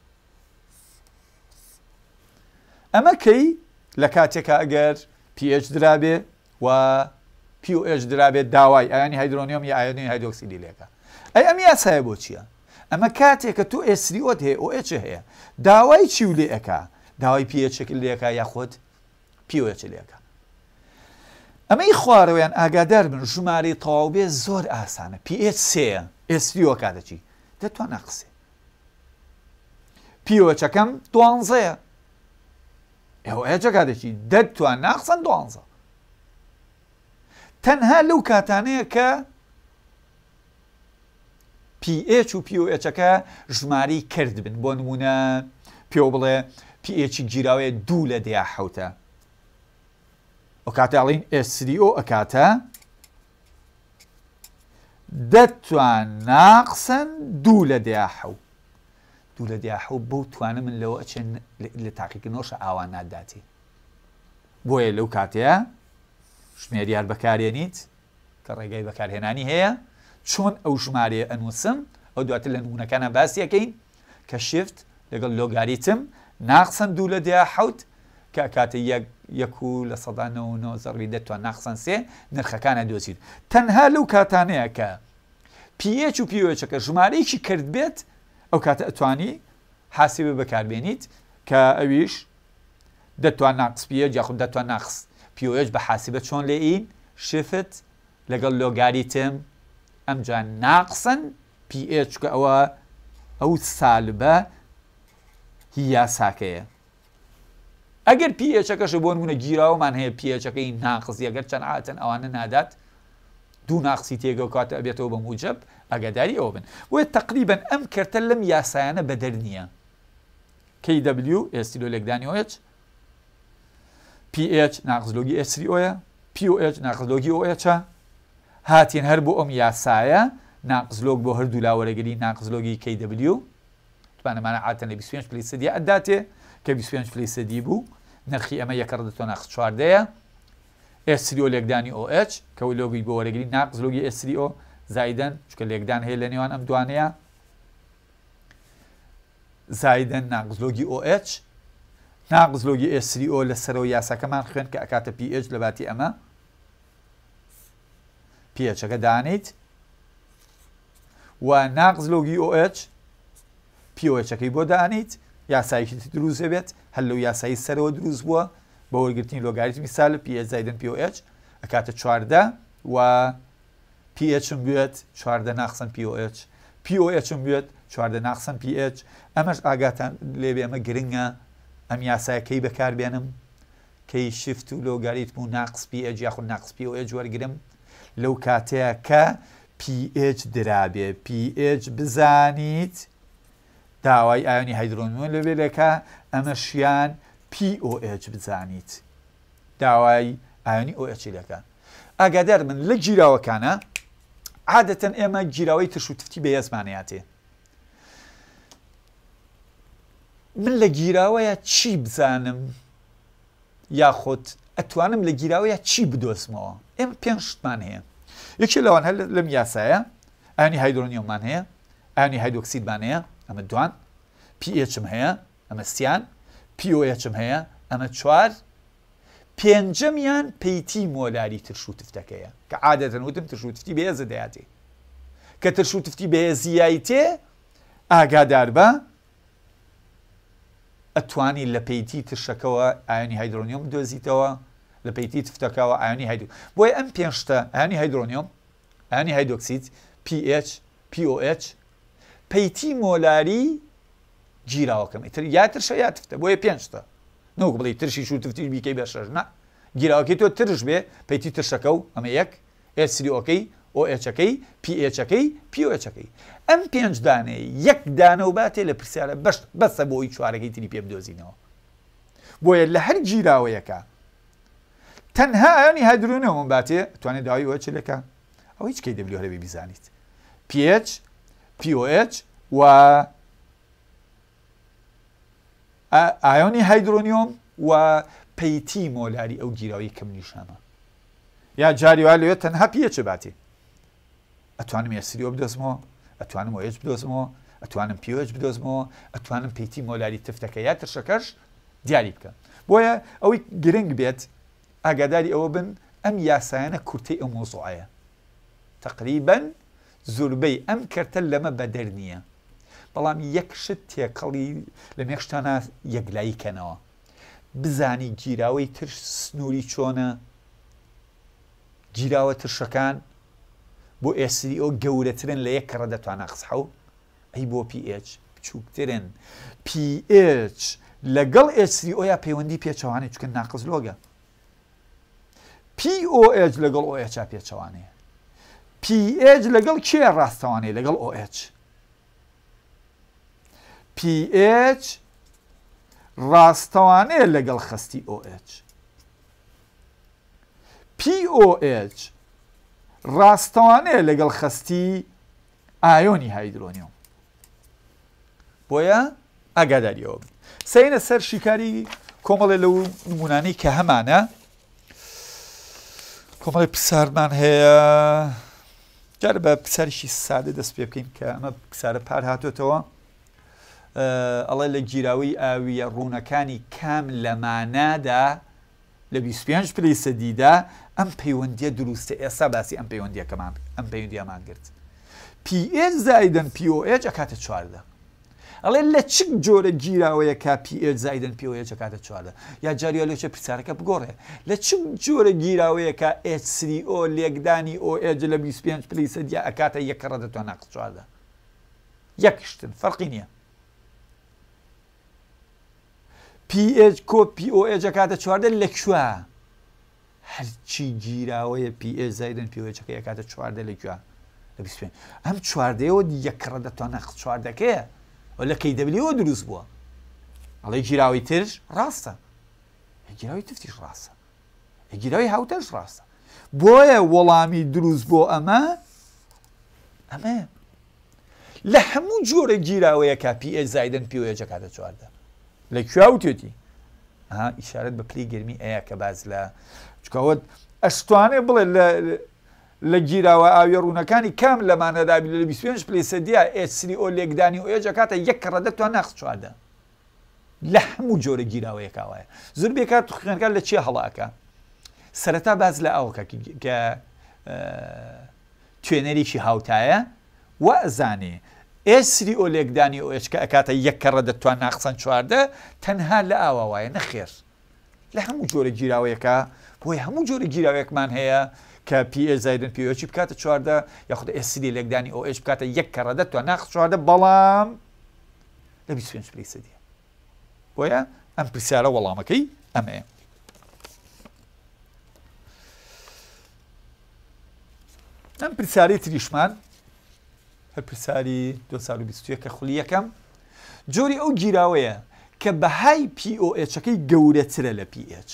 ئەمە کەی لە کاتێکە ئەگەر پی ئێچ درابێ و پی ئۆ ئێچ درابێت داوای ئایۆنی هایدرۆنیۆم یا ئایۆنی هایدرۆکسیدی لێکە ئەی ئەم یاسایە بۆ چییە؟ ئەمە کاتێککە تو ئێچ سری ئۆت هەیە ئۆ ئێچ هەیە داوای چی و لێ ئەکا داوای پی ئێچ لێکە یاخۆت پی ئۆ ئێچ لێکە ئەمەی خوارەوەیان ئاگادار بن ژمارەی تەواو بێ زۆر ئاسانە پی ئێچ سێیە ئێچ سری ئۆ کاتە چی؟ دەتوان ناقسێ پی ئۆ ئێچەکەم دوانزەیە ئێوە ئێچ کاتە چی؟ دەتوان ناقسەن دوانزە تەنها لەو کاتانەیە کە پی ئێچ و پی ئۆ ئێچەکە ژماری کرد بن بۆ نمونە پێوە بڵێ پی ئێچی گیراوەیە دوو لە دیا حەوتە ئەو کاتەڵین ئێچ سری ئۆ ئەکاتە دەتوان ناقسەن دوو لە دیا حەوت دوو لە دیاحەو بەو توانە من لەوە ئەچێن لە تاقیکردنەوەش ئاوان ناداتی بۆیە لەو کاتەیە ژمێریار بەکارێنیت کە ڕێگای بەکارهێنانی هەیە چۆن ئەو ژمارەیە ئەنووسم ئەو دواتر لە نمونونەکانە باسیەکەین کە شیفت لەگەڵ لۆگاریتم ناقسەن دوو لە دیا حەوت کە کاتە یەک و لە سەدانەوە نۆ زەڕی دەتوان ناقسەن سێ نرخەکانە دۆزیت تەنها لەو کاتانەیە کە پیئچ و پیۆچەکە ژمارەیەکی کرد بێت ئەو کاتە ئەتوانی حاسبە بەکاربێنیت کە ئەویش دەتوان ناقس پیئچ یاخود دەتوان ناقس پیۆچ بە حاسبە چۆن لێ ئین شفت لەگەڵ لۆگاریتم ئەمجا ناقسن پیئچ کە ئەوە ئەو سالبە هی یاساکەیە ئەگەر پیئچەکەش بۆ نمونە گیراوەمان هەیە پیئچەکەی ناقسی ئەگەر چەند عاتن ئەوانە نادات دوو ناقسی تێگە و کاتە ئەبێتەوە بە موجب ئەگەداری ئەوە بن وێ تقریبا ئەم کەرتە لەم یاسایانە بەدەر نییە کی دبلیو ئێستیلۆ لێکدانی ئۆچ پیئچ ناقزلۆگی ئێسریۆیە پیۆچ ناقزلۆگی ئۆچە هاتین هەر بۆ ئەم یاسایە ناقزلۆگ بۆ هەردوو لاوەرەگەری ناقزلۆگی کی دبلیو توانەمانە عاتن لە بیست و پێنج فیصدی ئەداتێ کە بیست و پێنج فیصدی بوو نرخی ئەمە یەک ڕدەتۆ ناقس چواردەیە ئێسریۆ لێکدانی ئۆچ کە لۆگی بۆ وەرەگری ناقزلۆگی ئێسریۆ زایدەن چکە لێکدان هەیە لە نێوان ئەم دوانەیە زایدەن ناقزلۆگی ئۆچ ناقزلۆگی ئێسریۆ لە سەرەوە یاساکەمان خوێن کە ئەکاتە پیئچ لە باتی ئەمە پیئچەکە دانیت و ناقزلۆگی ئۆچ پیۆچەکەی بۆ دانیت یاسایکی دروست بێت هەر لەو یاسایی سەرەوە دروست بووە بە وەرگرتنی لۆگاریتمی سال پیئچ زایدەن پیۆچ ئەکاتە چواردە و پیئچم بێت چواردە ناقسەن پیۆچ پیۆچم بێت چواردە ناقسەن پیئچ ئەمەش ئاگاتان لێبێ ئەمە گرنگە ئەم یاسایەکەی بەکاربێنم کەی شفت و لۆگاریتم و ناقس پیئچ یاخود ناقس پیۆچ وەرگرم لەو کاتەیە کە پیئچ درابێ پیئچ بزانیت داوای ئایۆنی هایدرۆنیۆم لەبێرەکە ئەمەشیان پیئۆچ بزانیت داوای ئایۆنی ئۆچلەکە ئاگادار من لە گیراوەکانە عادەتەن ئێمە گیراوەی ترش و تفتی بەهێزمانەیاتێ من لە گیراوەیە چی بزانم یاخۆت ئەتوانم لە گیراوەیە چی بدۆزمەوە ئێمە پێنج شتمان هەیە یەکی لەوان هەر لەم یاسایە ئایۆنی هایدرۆنیۆممان هەیە ئایۆنی هایدرۆکسیدمان هەیە ئەمە دوان پیئچم هەیە ئەمە سیان پیۆچم هەیە ئەمە چوار پێنجەمیان پەیتی مۆلاری ترش و تفتەکەیە کە عادەتەن وتم ترش و تفتی بەهێزە دەیاتێ کە ترش و تفتی بەهێزیایی تێ ئاگادار بە ئەتوانی لە پەیتی ترشەکەەوە ئایۆنی هایدرۆنیۆم دۆزیتەوە لە پەیتی تفتەکەەوە ئایۆنی هایدرۆ بۆیە ئەم پێنجتە ئایۆنی هایدرۆنیۆم ئایۆنی هایدرۆکسید پیئچ پیۆچ پەیتی مۆلاری گیراوەکەم ئیتر یا ترشە یا تفتە بۆیە پێنجتە نەوەک بڵێ ترشی شو تفتی بیکەی بە شەژ نە گیراوەکەی تۆ ترش بێ پەیتی ترشەکە و ئەمە یەک ئێسریۆکەی ئۆچەکەی پیئچەکەی پیۆچەکەی ئەم پێنج دانەیە یەک دانە و باتێ لە پرسیارە بەشت بەسە بۆی چوارەکەی تری پێ بدۆزینەوە بۆیە لە هەر گیراوەیەکە تەنها ئایۆنی هایدرۆنیۆم باتێ توانێت داوای ئۆچلەکە ئەو هیچ کەی دەبلیو هەرێ بیزانیت پیئچ پیۆچ و ئایۆنی هایدرۆنیۆم و پەیتی مۆلاری ئەو گیراوی کەم نیشانە یا جاری وا لەوێت تەنها پیئچ باتێ ئەتوانم ئێسریۆ بدۆزمەوە ئەتوانم ئۆچ بدۆزمەوە ئەتوانم پیۆچ بدۆزمەوە ئەتوانم پەیتی مۆلاری تفتەکە یا ترشەکەش دیاری بکەم بۆیە ئەوەی گرنگ بێت ئاگاداری ئەوە بن ئەم یاسایانە کورتەی ئەو مۆزوعەیە تقریبا زۆربەی ئەم کەرتە لەمە بەدەر نییە بەڵام یەک شت تێکەڵی لە مێشتانە یەکلایی کەنەوە بزانی گیراوەی ترش سنووری چۆنە گیراوە ترشەکان بۆ ئێسریۆ گەورەترن لە یەک کەڕە دەتوانە قسحەو ئەی بۆ پیئچ بچووکترن پیئچ لەگەڵ ئێسریۆ یا پەیوەندی پێچەوانێ چکە ناقزلۆگە پیئۆچ لەگەڵ ئۆچ پێچەوانەیە پیئچ لەگەڵ کێ ڕاستەوانەیە لەگەڵ ئۆچ پیئچ ڕاستەوانەیە لەگەڵ خستی ئۆچ پیئۆچ ڕاستەوانەیە لەگەڵ خستی ئایۆنی هایدرۆنیۆم بۆیە ئاگاداریەوە بن. سەینە سەر شیکاری کۆمەڵێ لەو نمونانەی کە هەمانە کۆمەڵی پرسارمان هەیە جارە بە پرساریشی سادە دەست پێ بکەین کە ئەمە پرسارە پار هاتوێتەوە ئەڵێ لە گیراوەی ئاویە ڕوونەکانی کام لەمانادا لە بیست و پێنج پلەی سەدیدا ئەم پەیوەندیە دروستە. ئێستا باسی ئەم پەیوەندیەکەمان ئەم پەیوەندیەمان کرد. پی ئێچ زائیدەن پی ئۆ ئێچ ئەکاتە چواردە. ئەڵێ لە چ جۆرە گیراوەیە کا پی ئێچ زائیدەن پی ئۆ ئێچ ئەکاتە چواردە؟ یا جاریە لەوچە پرسیارەکە بگۆڕێ لە چ جۆرە گیراوەیە کا ئێچ سری ئۆ لێکدانی ئۆ ئێچ لە بیست و پێنج پلەی سەدیا ئەکاتە یەک کە ڕەدەتوانە ناقص چواردە. یەکشتن فەرقی نییە. پی ئێچ کۆ پی ئۆ ئێچ ئەکاتە چواردە لە کوێ؟ هەرچی گیراوەیە پی ئێچ زائیدەن پی ئۆ ئێچەکە ئەکاتە چواردە لە کوێ؟ لە بیست و پێنج. ئەم چواردەیەوە یەک کە ڕەدەتوانە ناقص چواردەکەیە لە کەی دەبلیەوە دروست بووە. ئەڵێ گیراوی ترش ڕاستە، گیراوی تفتیش ڕاستە، گیراوی هاوتەش ڕاستە. بۆیە وەڵامی دروست بۆ ئەمە ئەمەیە. لە هەموو جۆرە گیراوەیە کا پی ئێچ زائیدەن پی ئۆ ئێچ ئەکاتە چواردە لە کوێ وتێتی؟ ئەها ئیشارەت بە پلەی گەرمی ئەیە کە باز لە چکەوە ئەشتوانێ بڵێ لە گیراوە ئاویە ڕوونەکانی کام لەمانەدا لە بیست و پێنج پلەی سەدیا ئێچ سری ئۆ لێکدانی ئۆ ئێچ ئەکاتە یەک کە ڕەدەتوانە ناقص چواردە لە هەموو جۆرە گیراوەیەکاوایە. زۆر بێکات خوێنەکان لە چێ هەڵاکە؟ سەرەتا باز لە ئەوکە کە توێنەرێکی هاوتایە و ئەزانێ ئێچ سری ئۆ لێکدانی ئۆ ئێچ کە ئەکاتە یەک کە ڕەدەتوان ناقسەن چواردە تەنها لە ئاوا وایە نەخێر لە هەموو جۆرە گیراوەیەکە. بۆی هەموو جۆرە گیراوەیەکمان هەیە کە پی ئێچ زائیدەن پی ئۆ ئێچ بکاتە چواردە یاخود ئێچ سری لێکدانی ئۆ ئێچ بکاتە یەک کە ڕەدەتوان ناقص چواردە بەڵام لە بیست و پێنج پلەی سەدیا. بۆیە ئەم پرسیارە وەڵامەکەی ئەمەیە. ئەم پرسیارەی تریشمان هەر پرسیاری دو ساڵ و بیست و یەک کە خولی یەکەم جۆری ئەو گیراوەیە کە بەهای پی ئۆ ئێچەکەی گەورەترە لە پی ئێچ.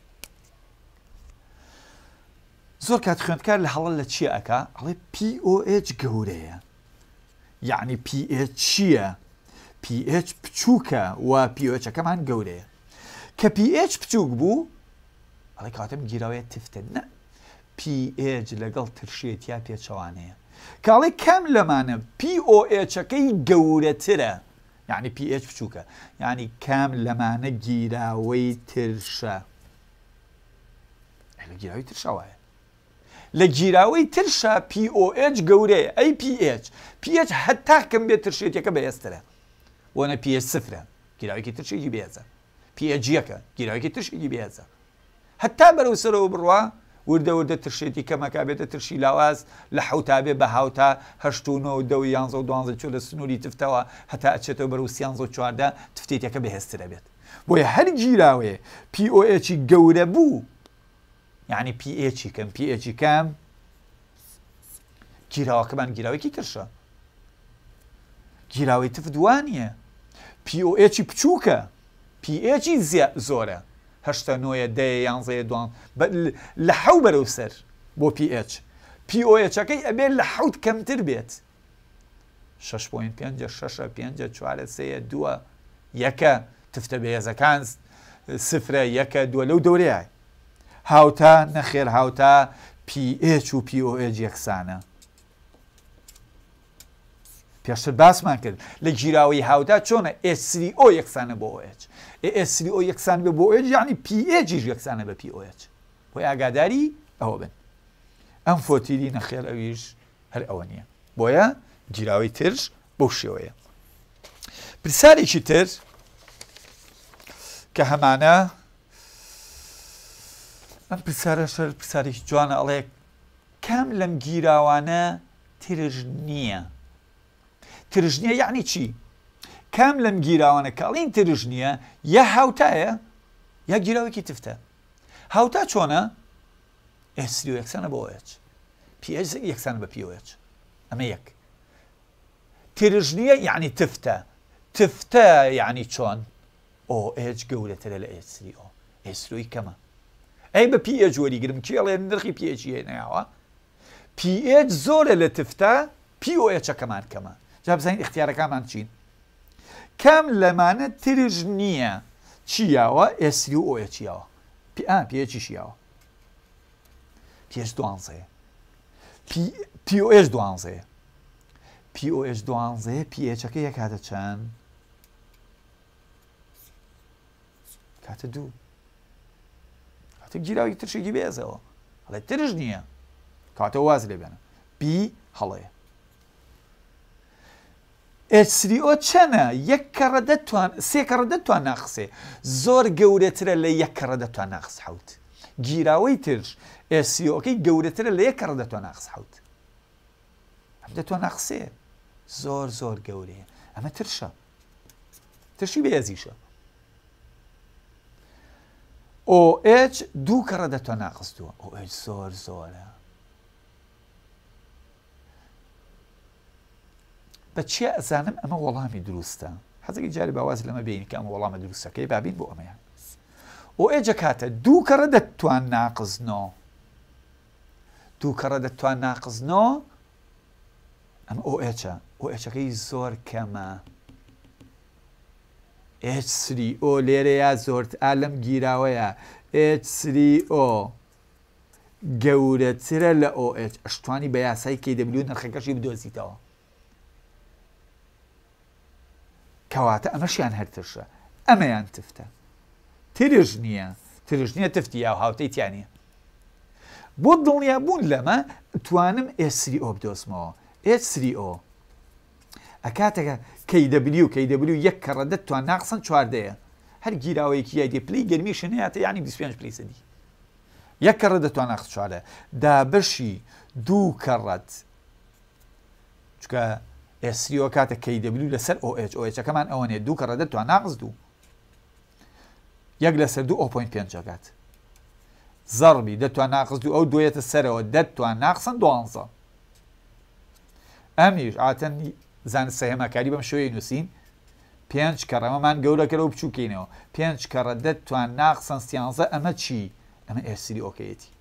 زۆر کات خوێندکار لە هەڵە لە چیە ئەکا؟ ئەڵێ پی ئۆ ئێچ گەورەیە. یعنی پی ئێچ چییە؟ پی ئێچ بچووکە و پی ئۆ ئێچەکەمان گەورەیە. کە پی ئێچ بچووک بوو ئەڵێ کاتەم گیراوەیە تفتە نە پی ئێچ لەگەڵ ترشێتیا پێچەوانەیە. کاڵێ کەم لەمانە پی ئۆ ئێچەکەی گەورەترە یعنی پی ئێچ بچووکە یعنی کام لەمانە گیراوەی ترشە. لە گیراوی ترشە وایە لە گیراوەی ترشە پی ئۆ ئێچ گەورەیە. ئەی پی ئێچ پی ئێچ هەتا کەم بێت ترشێتەکە بەهێزترە وەنە پی ئێچ سفرە گیراوێکی ترشێکی بێزە. پی ئێچ یەکە گیراوێکی ترشێکی بێزە. هەتا بەرەو سەرەوە بڕوا وردە وردە ترشێتی کەمەکە بێتە ترشی لاواز لە حوتا بێ بە هاوتا هەشت و نۆ و دە و یانزە و دوانزە چۆ لە سنووری تفتەوە هەتا ئەچێتەوە بەرەو سیانزە و چواردە تفتێتەکە بەهێزترە بێت. بۆیە هەر گیراوێ پی ئۆ ئێچی گەورە بوو یعنی پی ئێچی کەم پی ئێچی کەم گیراوەکەمان گیراوێکی ترشە. گیراوەی تف دوانیە پی ئۆ ئێچی بچووکە پی ئێچی زۆرە هەشتا نۆیە دەیە یانزەیە دوان لە حەو بەرەو سەر بۆ پی ئێچ. پی ئۆ ئێچەکەی ئەبێت لە حەوت کەمتر بێت شەش پۆینت پێنج شەشە پێنج چوارە سەیە دووە یەکە تفتە بەهێزەکان سفرە یەکە دووە لەو دەورەیە. هاوتا نەخێر هاوتا پی ئێچ و پی ئۆ ئێچ یەکسانە. پێشتر باسمان کرد لە گیراوەی هاوتا چۆنە ئێچ سری ئۆ یەکسانە بۆ ئۆ ئێچ ئێچ سری ئۆ یەکسان بێ بۆ ئێچ یعنی پی ئێچیش یەکسانە بە پی ئۆ ئێچ. بۆی ئاگاداری ئەوە بن. ئەم فۆتیری نەخێر ئەویش هەر ئەوە نییە. بۆیە گیراوەی ترش بەو شێوەیە. پرسارێکی تر کە هەمانە ئەم پرسارە شەر پرسارێکی جوانە ئەڵێ کام لەم گیراوانە ترژ نییە. ترژ نییە یعنی چی؟ کام لەم گیراوانە کاڵین ترژ نییە یا هاوتایە یا گیراوێکی تفتە. هاوتا چۆنە؟ ئێچ سری ئۆ یەکسانە بۆ ئۆ ئێچ پی ئێچ یەکسانە بە پی ئۆ ئێچ. ئەمە یەک. ترژ نییە یعنی تفتە. تفتە یعنی چۆن؟ ئۆ ئێچ گەورەترە لە ئێچ سری ئۆ ئێچ سری ئۆی کەمە. ئەی بە پی ئێچ وەریگرم کێڵێ نرخی پی ئێچی هێنایەوە پی ئێچ زۆرە لە تفتە پی ئۆ ئێچەکەمان کەمە. جا بزانین اختیارەکانمان چین؟ کام لەمانە ترژ نییە چیاوە ئێسری و ئۆە چیاوە پێچی شیاوە پێش دوانزەیە پیۆش دوانزەیە پیۆش دوانزەیە پیچەکە یەک کاتە چەند کاتە دوو کاتە گیراوی ترشێکی بێزەوە هەڵێ ترژ نییە کاتە واز لێ بێنە پی هەڵەیە ئێچ سری ئۆ چەنە یەک کەڕە دەتوان سێ کەڕە دەتوان ناقسێ زۆر گەورەترە لە یەک کەڕە دەتوان ناقس حەوت گیراوەی ترش ئێسیۆکەی گەورەترە لە یەک کەڕە دەتوان ناقس حەوت ئەم دەتوان ناقسێ زۆر زۆر گەورەیە ئەمە ترشە ترشی بێزیشە ئۆ ئێچ دوو کەڕە دەتوان ناقستووە ئۆ ئێچ زۆر زۆرە بە چیە ئەزانم ئەمە وەڵامی دروستە حەزێکی جاری باواز لەمە بینی کە ئەمە وەڵامە دروستەکەی بابین بۆ ئەمەیان ئۆ ئێجە کاتە دوو کەڕە دەتوان ناقزنەوە دوو کەڕە دەتوان ناقزنەوە ئەمە ئۆ ئێچە ئۆ ئێچەکەی زۆر کەمە ئێچ سری ئۆ لێرەیە زۆرت ئالەم گیراوەیە ئێچ سری ئۆ گەورەترە لە ئۆ ئێچ ئەشتوانی بە یاسای کەی دەبلیو نرخەکەشی بدۆزیتەوە کەواتە ئەمەشیان هەرترشە ئەمەیان تفتە ترژ نییە ترژ نییە تفتی یا هاوتەی تیانە بۆ دڵنیا بوون لەمە توانم ئێسری ئۆ بدۆزمەوە ئێچ سری ئۆ ئەکاتەکە کەی دەبلیو کەی دەبلیو یەک کەڕە دەتوان ناقسن چواردەیە هەر گیراوەیەکی یای دێ پلەی گەرمیشە نەیاتە یانی بیست و پێنج پلەی سەدی یەک کەڕە دەتوان ناقس چواردە دابەشی دوو کەڕەت چکە ئێسریۆ کاتە کەی دەبلیو لەسەر ئۆ ئێچ ئۆ ئێچەکەمان ئەوەنێ دوو کەڕە دەتوان ناقس دوو یەک لەسەر دوو ئۆ پۆینت پێنج ئەکات زەڕبی دەتوان ناقس دوو ئەو دوێتە سەرەوە دەتوان ناقسن دوانزە ئەمیش ئاتەن زانستە هێماکاری بەم شوەیە نووسین پێنج کەڕەمەمان گەورەکەرە و بچووکەینەوە پێنج کەڕە دەتوان ناقسن سیانزە ئەمە چی ئەمە ئێسری ئۆکەیەتی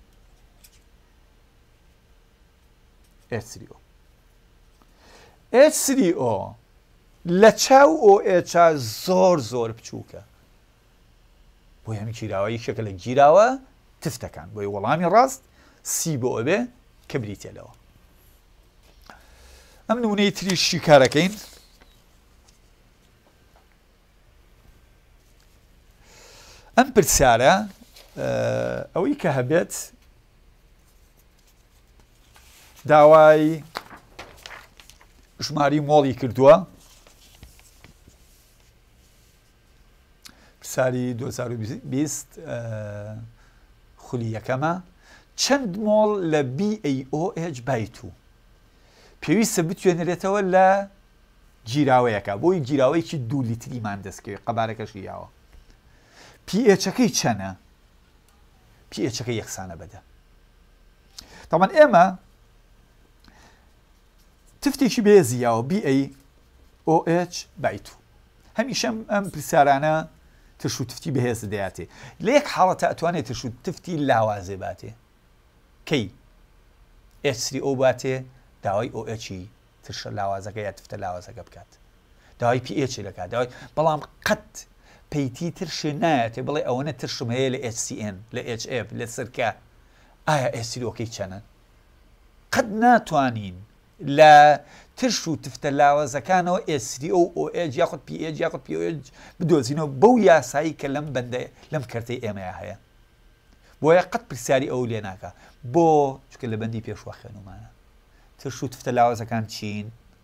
ئێسری ئۆ ئێچ سری ئۆ لە چاو ئۆ ئێچا زۆر زۆر بچووکە بۆ هەمی گیراوەی شەکە لە گیراوە تفتەکان بۆی وەڵامی ڕاست سی بۆ ئەوێ کە بریتێلەوە ئەم نمونەی تریشی کارەکەین ئەم پرسیارە ئەوەی کە هەبێت داوای ژماری مۆڵی کردووە پرسیاری دوو هەزار و بیست خولی یەکەمە چەند مۆڵ لە بی ئەی ئۆ ئێچ بایتو پێویستە بتوێنرێتەوە لە گیراوەیەەکە بۆی گیراوەیەکی دوو لیتریمان دەستکەوێت قەبارەکەشی یاوە پی ئێچەکەی چەنە پی ئێچەکەی یەکسانە بەدە تاوان ئێمە تفتێکی بێزیاوە بی ئەی ئۆ ئێچ بایتو هەمیشەم ئەم پرسیارانە ترش و تفتی بەهێز دەیاتێ لە یەک حاڵەتە ئەتوانێت ترش و تفتی لاوازێ باتێ کەی ئێچ سری ئۆ باتێ داوای ئۆ ئێچی ترشە لاوازەکە یا تفتە لاوازەکە بکات داوای پی ئێچی دەکات داوای بەڵام قەت پەیتی ترشێ نایەتێ بڵێ ئەوەنە ترشم هەیە لە ئێچ سی ئێن لە ئێچ ئێف لە سەرکە ئایا ئێچ سری ئۆکەی چەنە قەت ناتوانین لە ترش و تفتە لاوازەکانەوە ئێسری ئەو ئۆ ئێچ یاخود پی ئێچ یاخود پی ئێچ بدۆزینەوە بەو یاسایی کە لەم بەندە لەم کەرتەی ئێمەیە هەیە بۆیە قەت پرسیاری ئەو لێ ناکە بۆ چکە لە بەندی پێشوا خوێنومانە ترش و تفتە لاوازەکان چین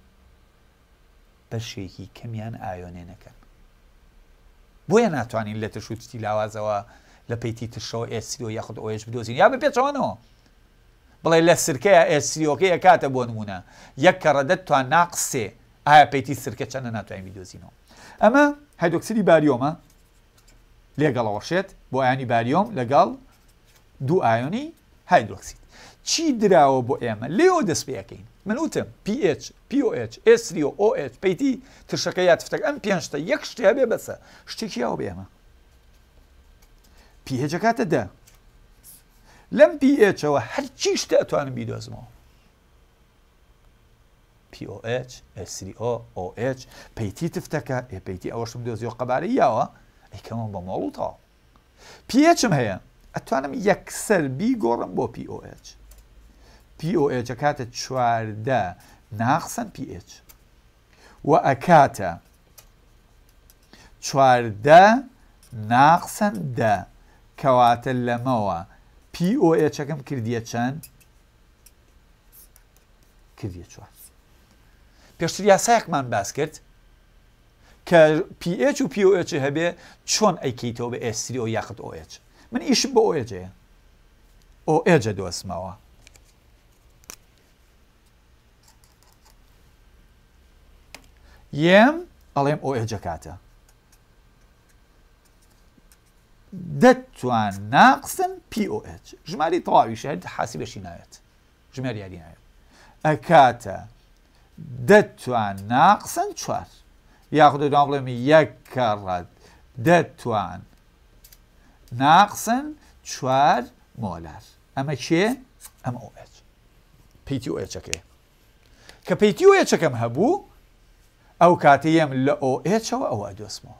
بەشێکی کەمیان ئایۆنێنەکەن بۆیە ناتوانین لە ترش و تفتی لاوازەوە لە پەیتی ترشەوە ئێسریۆ یاخود ئۆ ئێچ بدۆزین یا بپێچەوەنەوە بڵێ لە سرکەیە ئێسریۆکەیە کاتە بۆ نمونە یەک کەڕە دەتوان ناقسێ ئایا پەیتی سرکە چەندە ناتوانین بیدۆزینەوە ئەمە هایدرۆکسیدی باریۆمە لێگەڵەوەشێت بۆ ئایۆنی باریۆم لەگەڵ دوو ئایۆنی هایدرۆکسید چی دراوە بۆ ئێمە لێەوە دەست پێەکەین من وتم پی ئێچ پی ئۆ ئێچ ئێسریۆ ئۆ ئێچ پەیتی ترشەکە یا تفتەکە ئەم پێنجتە یەک شتێ بێ بەسە شتێکی یاوە بە ئێمە پی ئێچە کاتە دە لەم پی ئێچەوە هەرچی شتە ئەتوانم بیدۆزمەوە پی ئۆ ئەچ ئێس ثری ئۆ ئۆ ئەچ پەیتی تفتەکە ئێ پەیتی ئەوەشم دۆزیۆ قەبارەیەوە ئەیکەمەوە بە مۆڵ و تاو پی ئەچم هەیە ئەتوانم یەکسەر بیگۆڕم بۆ پی ئۆ ئەچ پی ئۆ ئەچ ئەکاتە چواردە ناقسەن پی ئەچ و ئەکاتە چواردە ناقسەن دە کەواتە لەمەوە پی ئۆ ئەچەکەم کردیە چەند کردیە چوار پێشتر یاسایەکمان باس کرد کە پی ئەچ و پی ئۆ ئەچ هەبێ چۆن ئەیکەیتەوە بە ئێس ثری ئۆ یاخت ئۆ ئەچ من ئیشم بۆ ئۆ ئەچەیە ئۆ ئەچە دۆستمەوە یەم ئەڵێم ئۆ ئەچ کاتە دەتوان ناقسن پی ئۆ ئەچ ژماری تەواوی شێت حاسی بەشی ناوێت ژمێر یاری ناوێت ئەکاتە دەتوان ناقسن چوار یاخود دوام بڵێم یەک کەڕەت دەتوان ناقسن چوار مۆلار ئەمە کێ ئەمە ئۆ ئەچ پەیتی ئۆ ئەچەکەیە کە پەیتی ئۆ ئەچەکەم هەبوو ئەو کاتەیەم لە ئۆ ئەچەوە ئەوە دۆستمەوە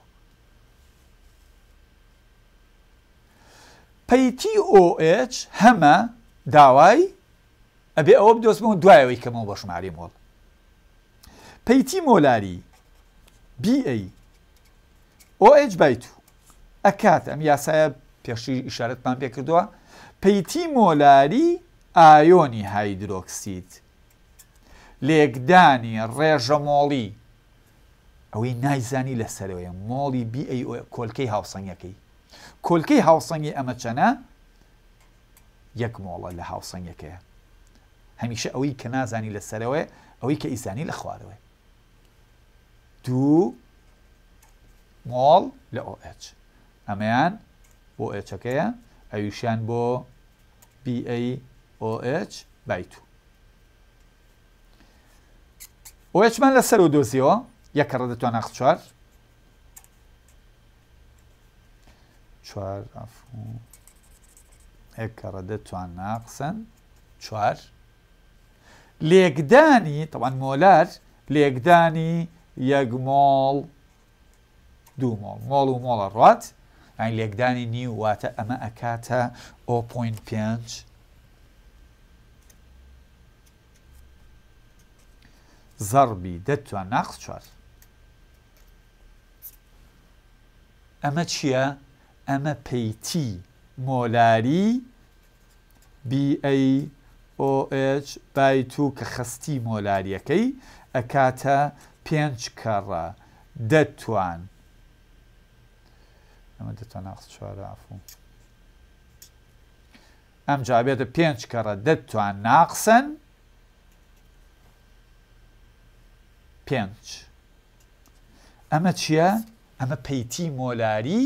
پەیتی ئۆ ئەچ هەمە داوای ئەبێ ئەوە بدۆستمەوە دوایەوەی کەمەوە بە ژماری مۆڵ پەیتی مۆلاری بی ئەی ئۆ ئەچ بای تو ئەکاتە ئەم یاسایە پێشی ئیشارەتمان پێ کردووە پەیتی مۆلاری ئایۆنی هایدرۆکسید لێکدانی ڕێژە مۆڵی ئەوەی نایزانی لەسەرەوەیە مۆڵی بی ئەی کۆلکەی هاوسەنگەکەی کۆلکەی هاوسەنگی ئەمە چەنە یەک مۆڵە لە هاوسەنگەکەیە هەمیشە ئەوەی کە نازانی لەسەرەوەی ئەوەی کە ئیزانی لە خوارەوەی دوو مۆڵ لە ئۆ ئەچ ئەمەیان ئۆ ئەچەکەیە ئەویشیان بۆ بی ئەی ئۆ ئەچ بای تو ئۆ ئەچمان لەسەر و دۆزیەوە یەک کەڕە دەتوان ناقس چوار چوار یەک کەڕە دەتوان ناقسن چوار لێکدانی تەوان مۆلار لێکدانی یەک مۆڵ دوو مۆڵ مۆڵ و مۆڵە ڕات ئەین لێکدانی نی واتە ئەمە ئەکاتە ئۆ پۆینت پێنج زەربی دەتوان ناقس چوار ئەمە چییە؟ ئەمە پەیتی مۆلاری بی ئەی ئۆ ئەچ بای تو کە خستی مۆلاریەکەی ئەکاتە پێنج کەڕە دەتوان ئەمە دەتوان ناقس چوارە عەفوو ئەم جا بێتە پێنج کەڕە دەتوان ناقسن پێنج ئەمە چییە؟ ئەمە پەیتی مۆلاری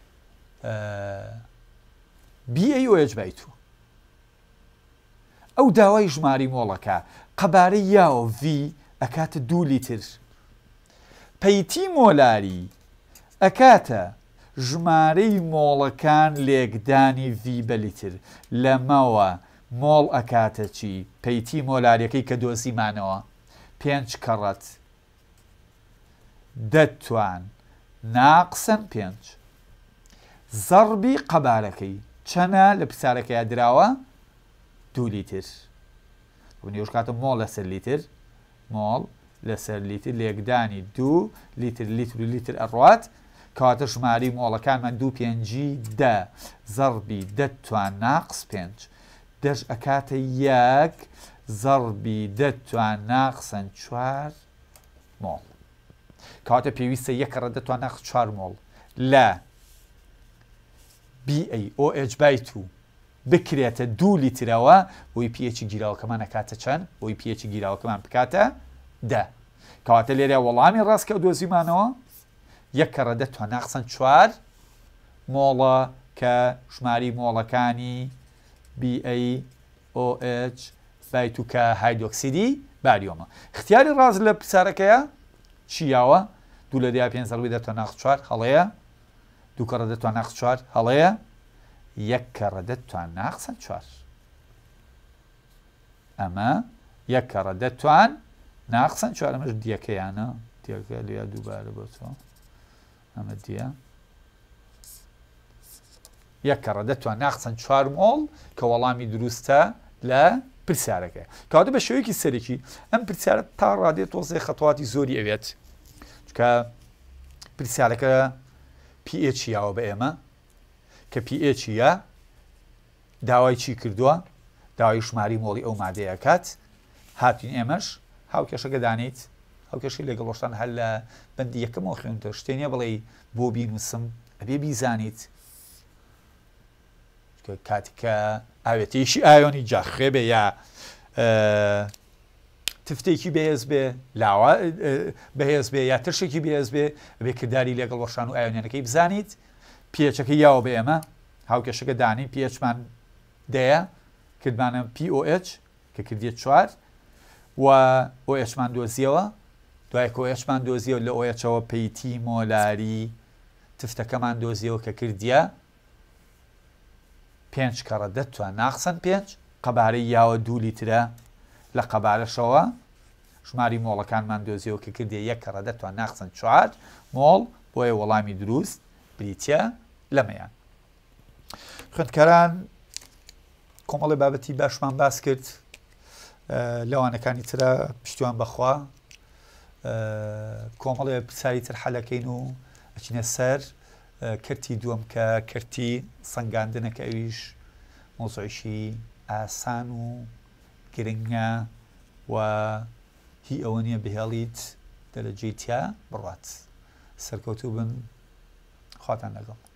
بی ئەی ئۆ ئەچ بای تو ئەو داوای ژماری مۆڵەکە قەبارەی یاوە ڤی ئەکاتە دوو لیتر پەیتی مۆلاری ئەکاتە ژمارەی مۆڵەکان لێکدانی ڤی بە لیتر لەمەوە مۆڵ ئەکاتە چی؟ پەیتی مۆلاریەکەی کە دۆزیمانەوە پێنج کەڕەت دەتوان ناقسەن پێنج زەربی قەبارەکەی چەنە لە پرسیارەکەیە دراوە دوو لیتر نێوش کاتە مۆڵ لەسەر لیتر مۆڵ لەسەر لیتر لێکدانی دوو لیتر لیتر و لیتر ئەڕوات کەواتە ژماری مۆڵەکانمان دوو پێنجی دە زەربی دەتوان ناقس پێنج دەش ئەکاتە یەک زەربی دەتوان ناقسەن چوار مۆڵ کەواتە پێویستە یەک کەڕە دەتوان ناقس چوار مۆڵ لە بی ئەی ئۆ ئەچ بای تو بکرێتە دوو لیترەوە بۆی پێچی گیراوەکەمان ئەکاتە چەند؟ بۆی پێچی گیراوەکەمان بکاتە دە کەواتە لێرە وەڵامی ڕاستکە و دۆزیمانەوە یەک کەڕە دەتوان ناقسەن چوار مۆڵە کە ژماری مۆڵەکانی بی ئەی ئۆ ئەچ بای تو کە هایدۆکسیدی باریۆمە اختیاری ڕاست لە پرسیارەکەیە چیاوە؟ دوو لە دیا پێنج زەربی دەتوان ناقس چوار هەڵەیە دوو کەڕە دەتوان ناقس چوار هەڵەیە یەک کەڕە دەتوان ناقسەن چوار ئەمە یەک کەڕە دەتوان ناقسەن چوارەمەش دیەکەیانە دیەکە لێ دووبارە بۆ چۆ ئەمە دیە یەک کەڕە دەتوان ناقسەن چوار مۆڵ کە وەڵامی دروستە لە پرسیارەکە کەواتە بە شێوەیەکی سەرێکی ئەم پرسیارە تا ڕادێت تۆزێ خەتواتی زۆری ئەوێت چکە پرسیارەکە پی ئێچ یاوە بە ئێمە کە پی ئێچیە داوای چی کردووە داوای ژماری مۆڵی ئەو مادەیەکات هاتوین ئێمەش هاوکێشەکە دانیت هاوکێشی لەگەڵ ڕۆشتان هەر لە بەندی یەکەمەوە خوێنتە شتێنە بڵێ بۆ بینوسم ئەبێ بیزانیت کاتێککە ئاوێتەیەشی ئایۆنی جاخێ بێ یا تفتێکی بەهێز بێ لاوە بەهێز بێ یا ترشێکی بەهێز بێ بێ کردداری لەگەڵ وەشان و ئایۆنیەکەی بزانیت پێچەکە یاوە بە ئێمە هاوکێشەکە دانی پێچمان دەیە کردمانە پی ئۆ ئەچ کە کردێت چوار و ئۆ ئەچمان دۆزیەوە دوای کۆ ئەچمان دۆزیەوە لە ئۆ ئەچەوە پەیتی مۆلاری تفتەکەمان دۆزیەوە کە کردیە پێنج کەڕە دەتوان ناقسەن پێنج قەبارەی یاوە دوو لیترە لە قەبارەشەوە ژماری مۆڵەکانمان دۆزیەوە کە کردێ یەک کەڕە دەتوان ناقسەن چوار مۆڵ بۆیە وەڵامی دروست بریتە لەمەیان خوێندکاران کۆمەڵی بابەتی باشمان باس کرد لەوانەکانی ترە پشتیوان بەخوا کۆمەڵێ پرسیاری تر حەلەکەین و ئەچینە سەر کردی دووەم کە کردی سەنگاندنەکە ئەویش مۆزوعیشی ئاسان و گرنگە و هی ئەوە نییە بهێڵیت دەرەجێتیا بڕات سەرکەوتوو بن خواتان لەگەڵ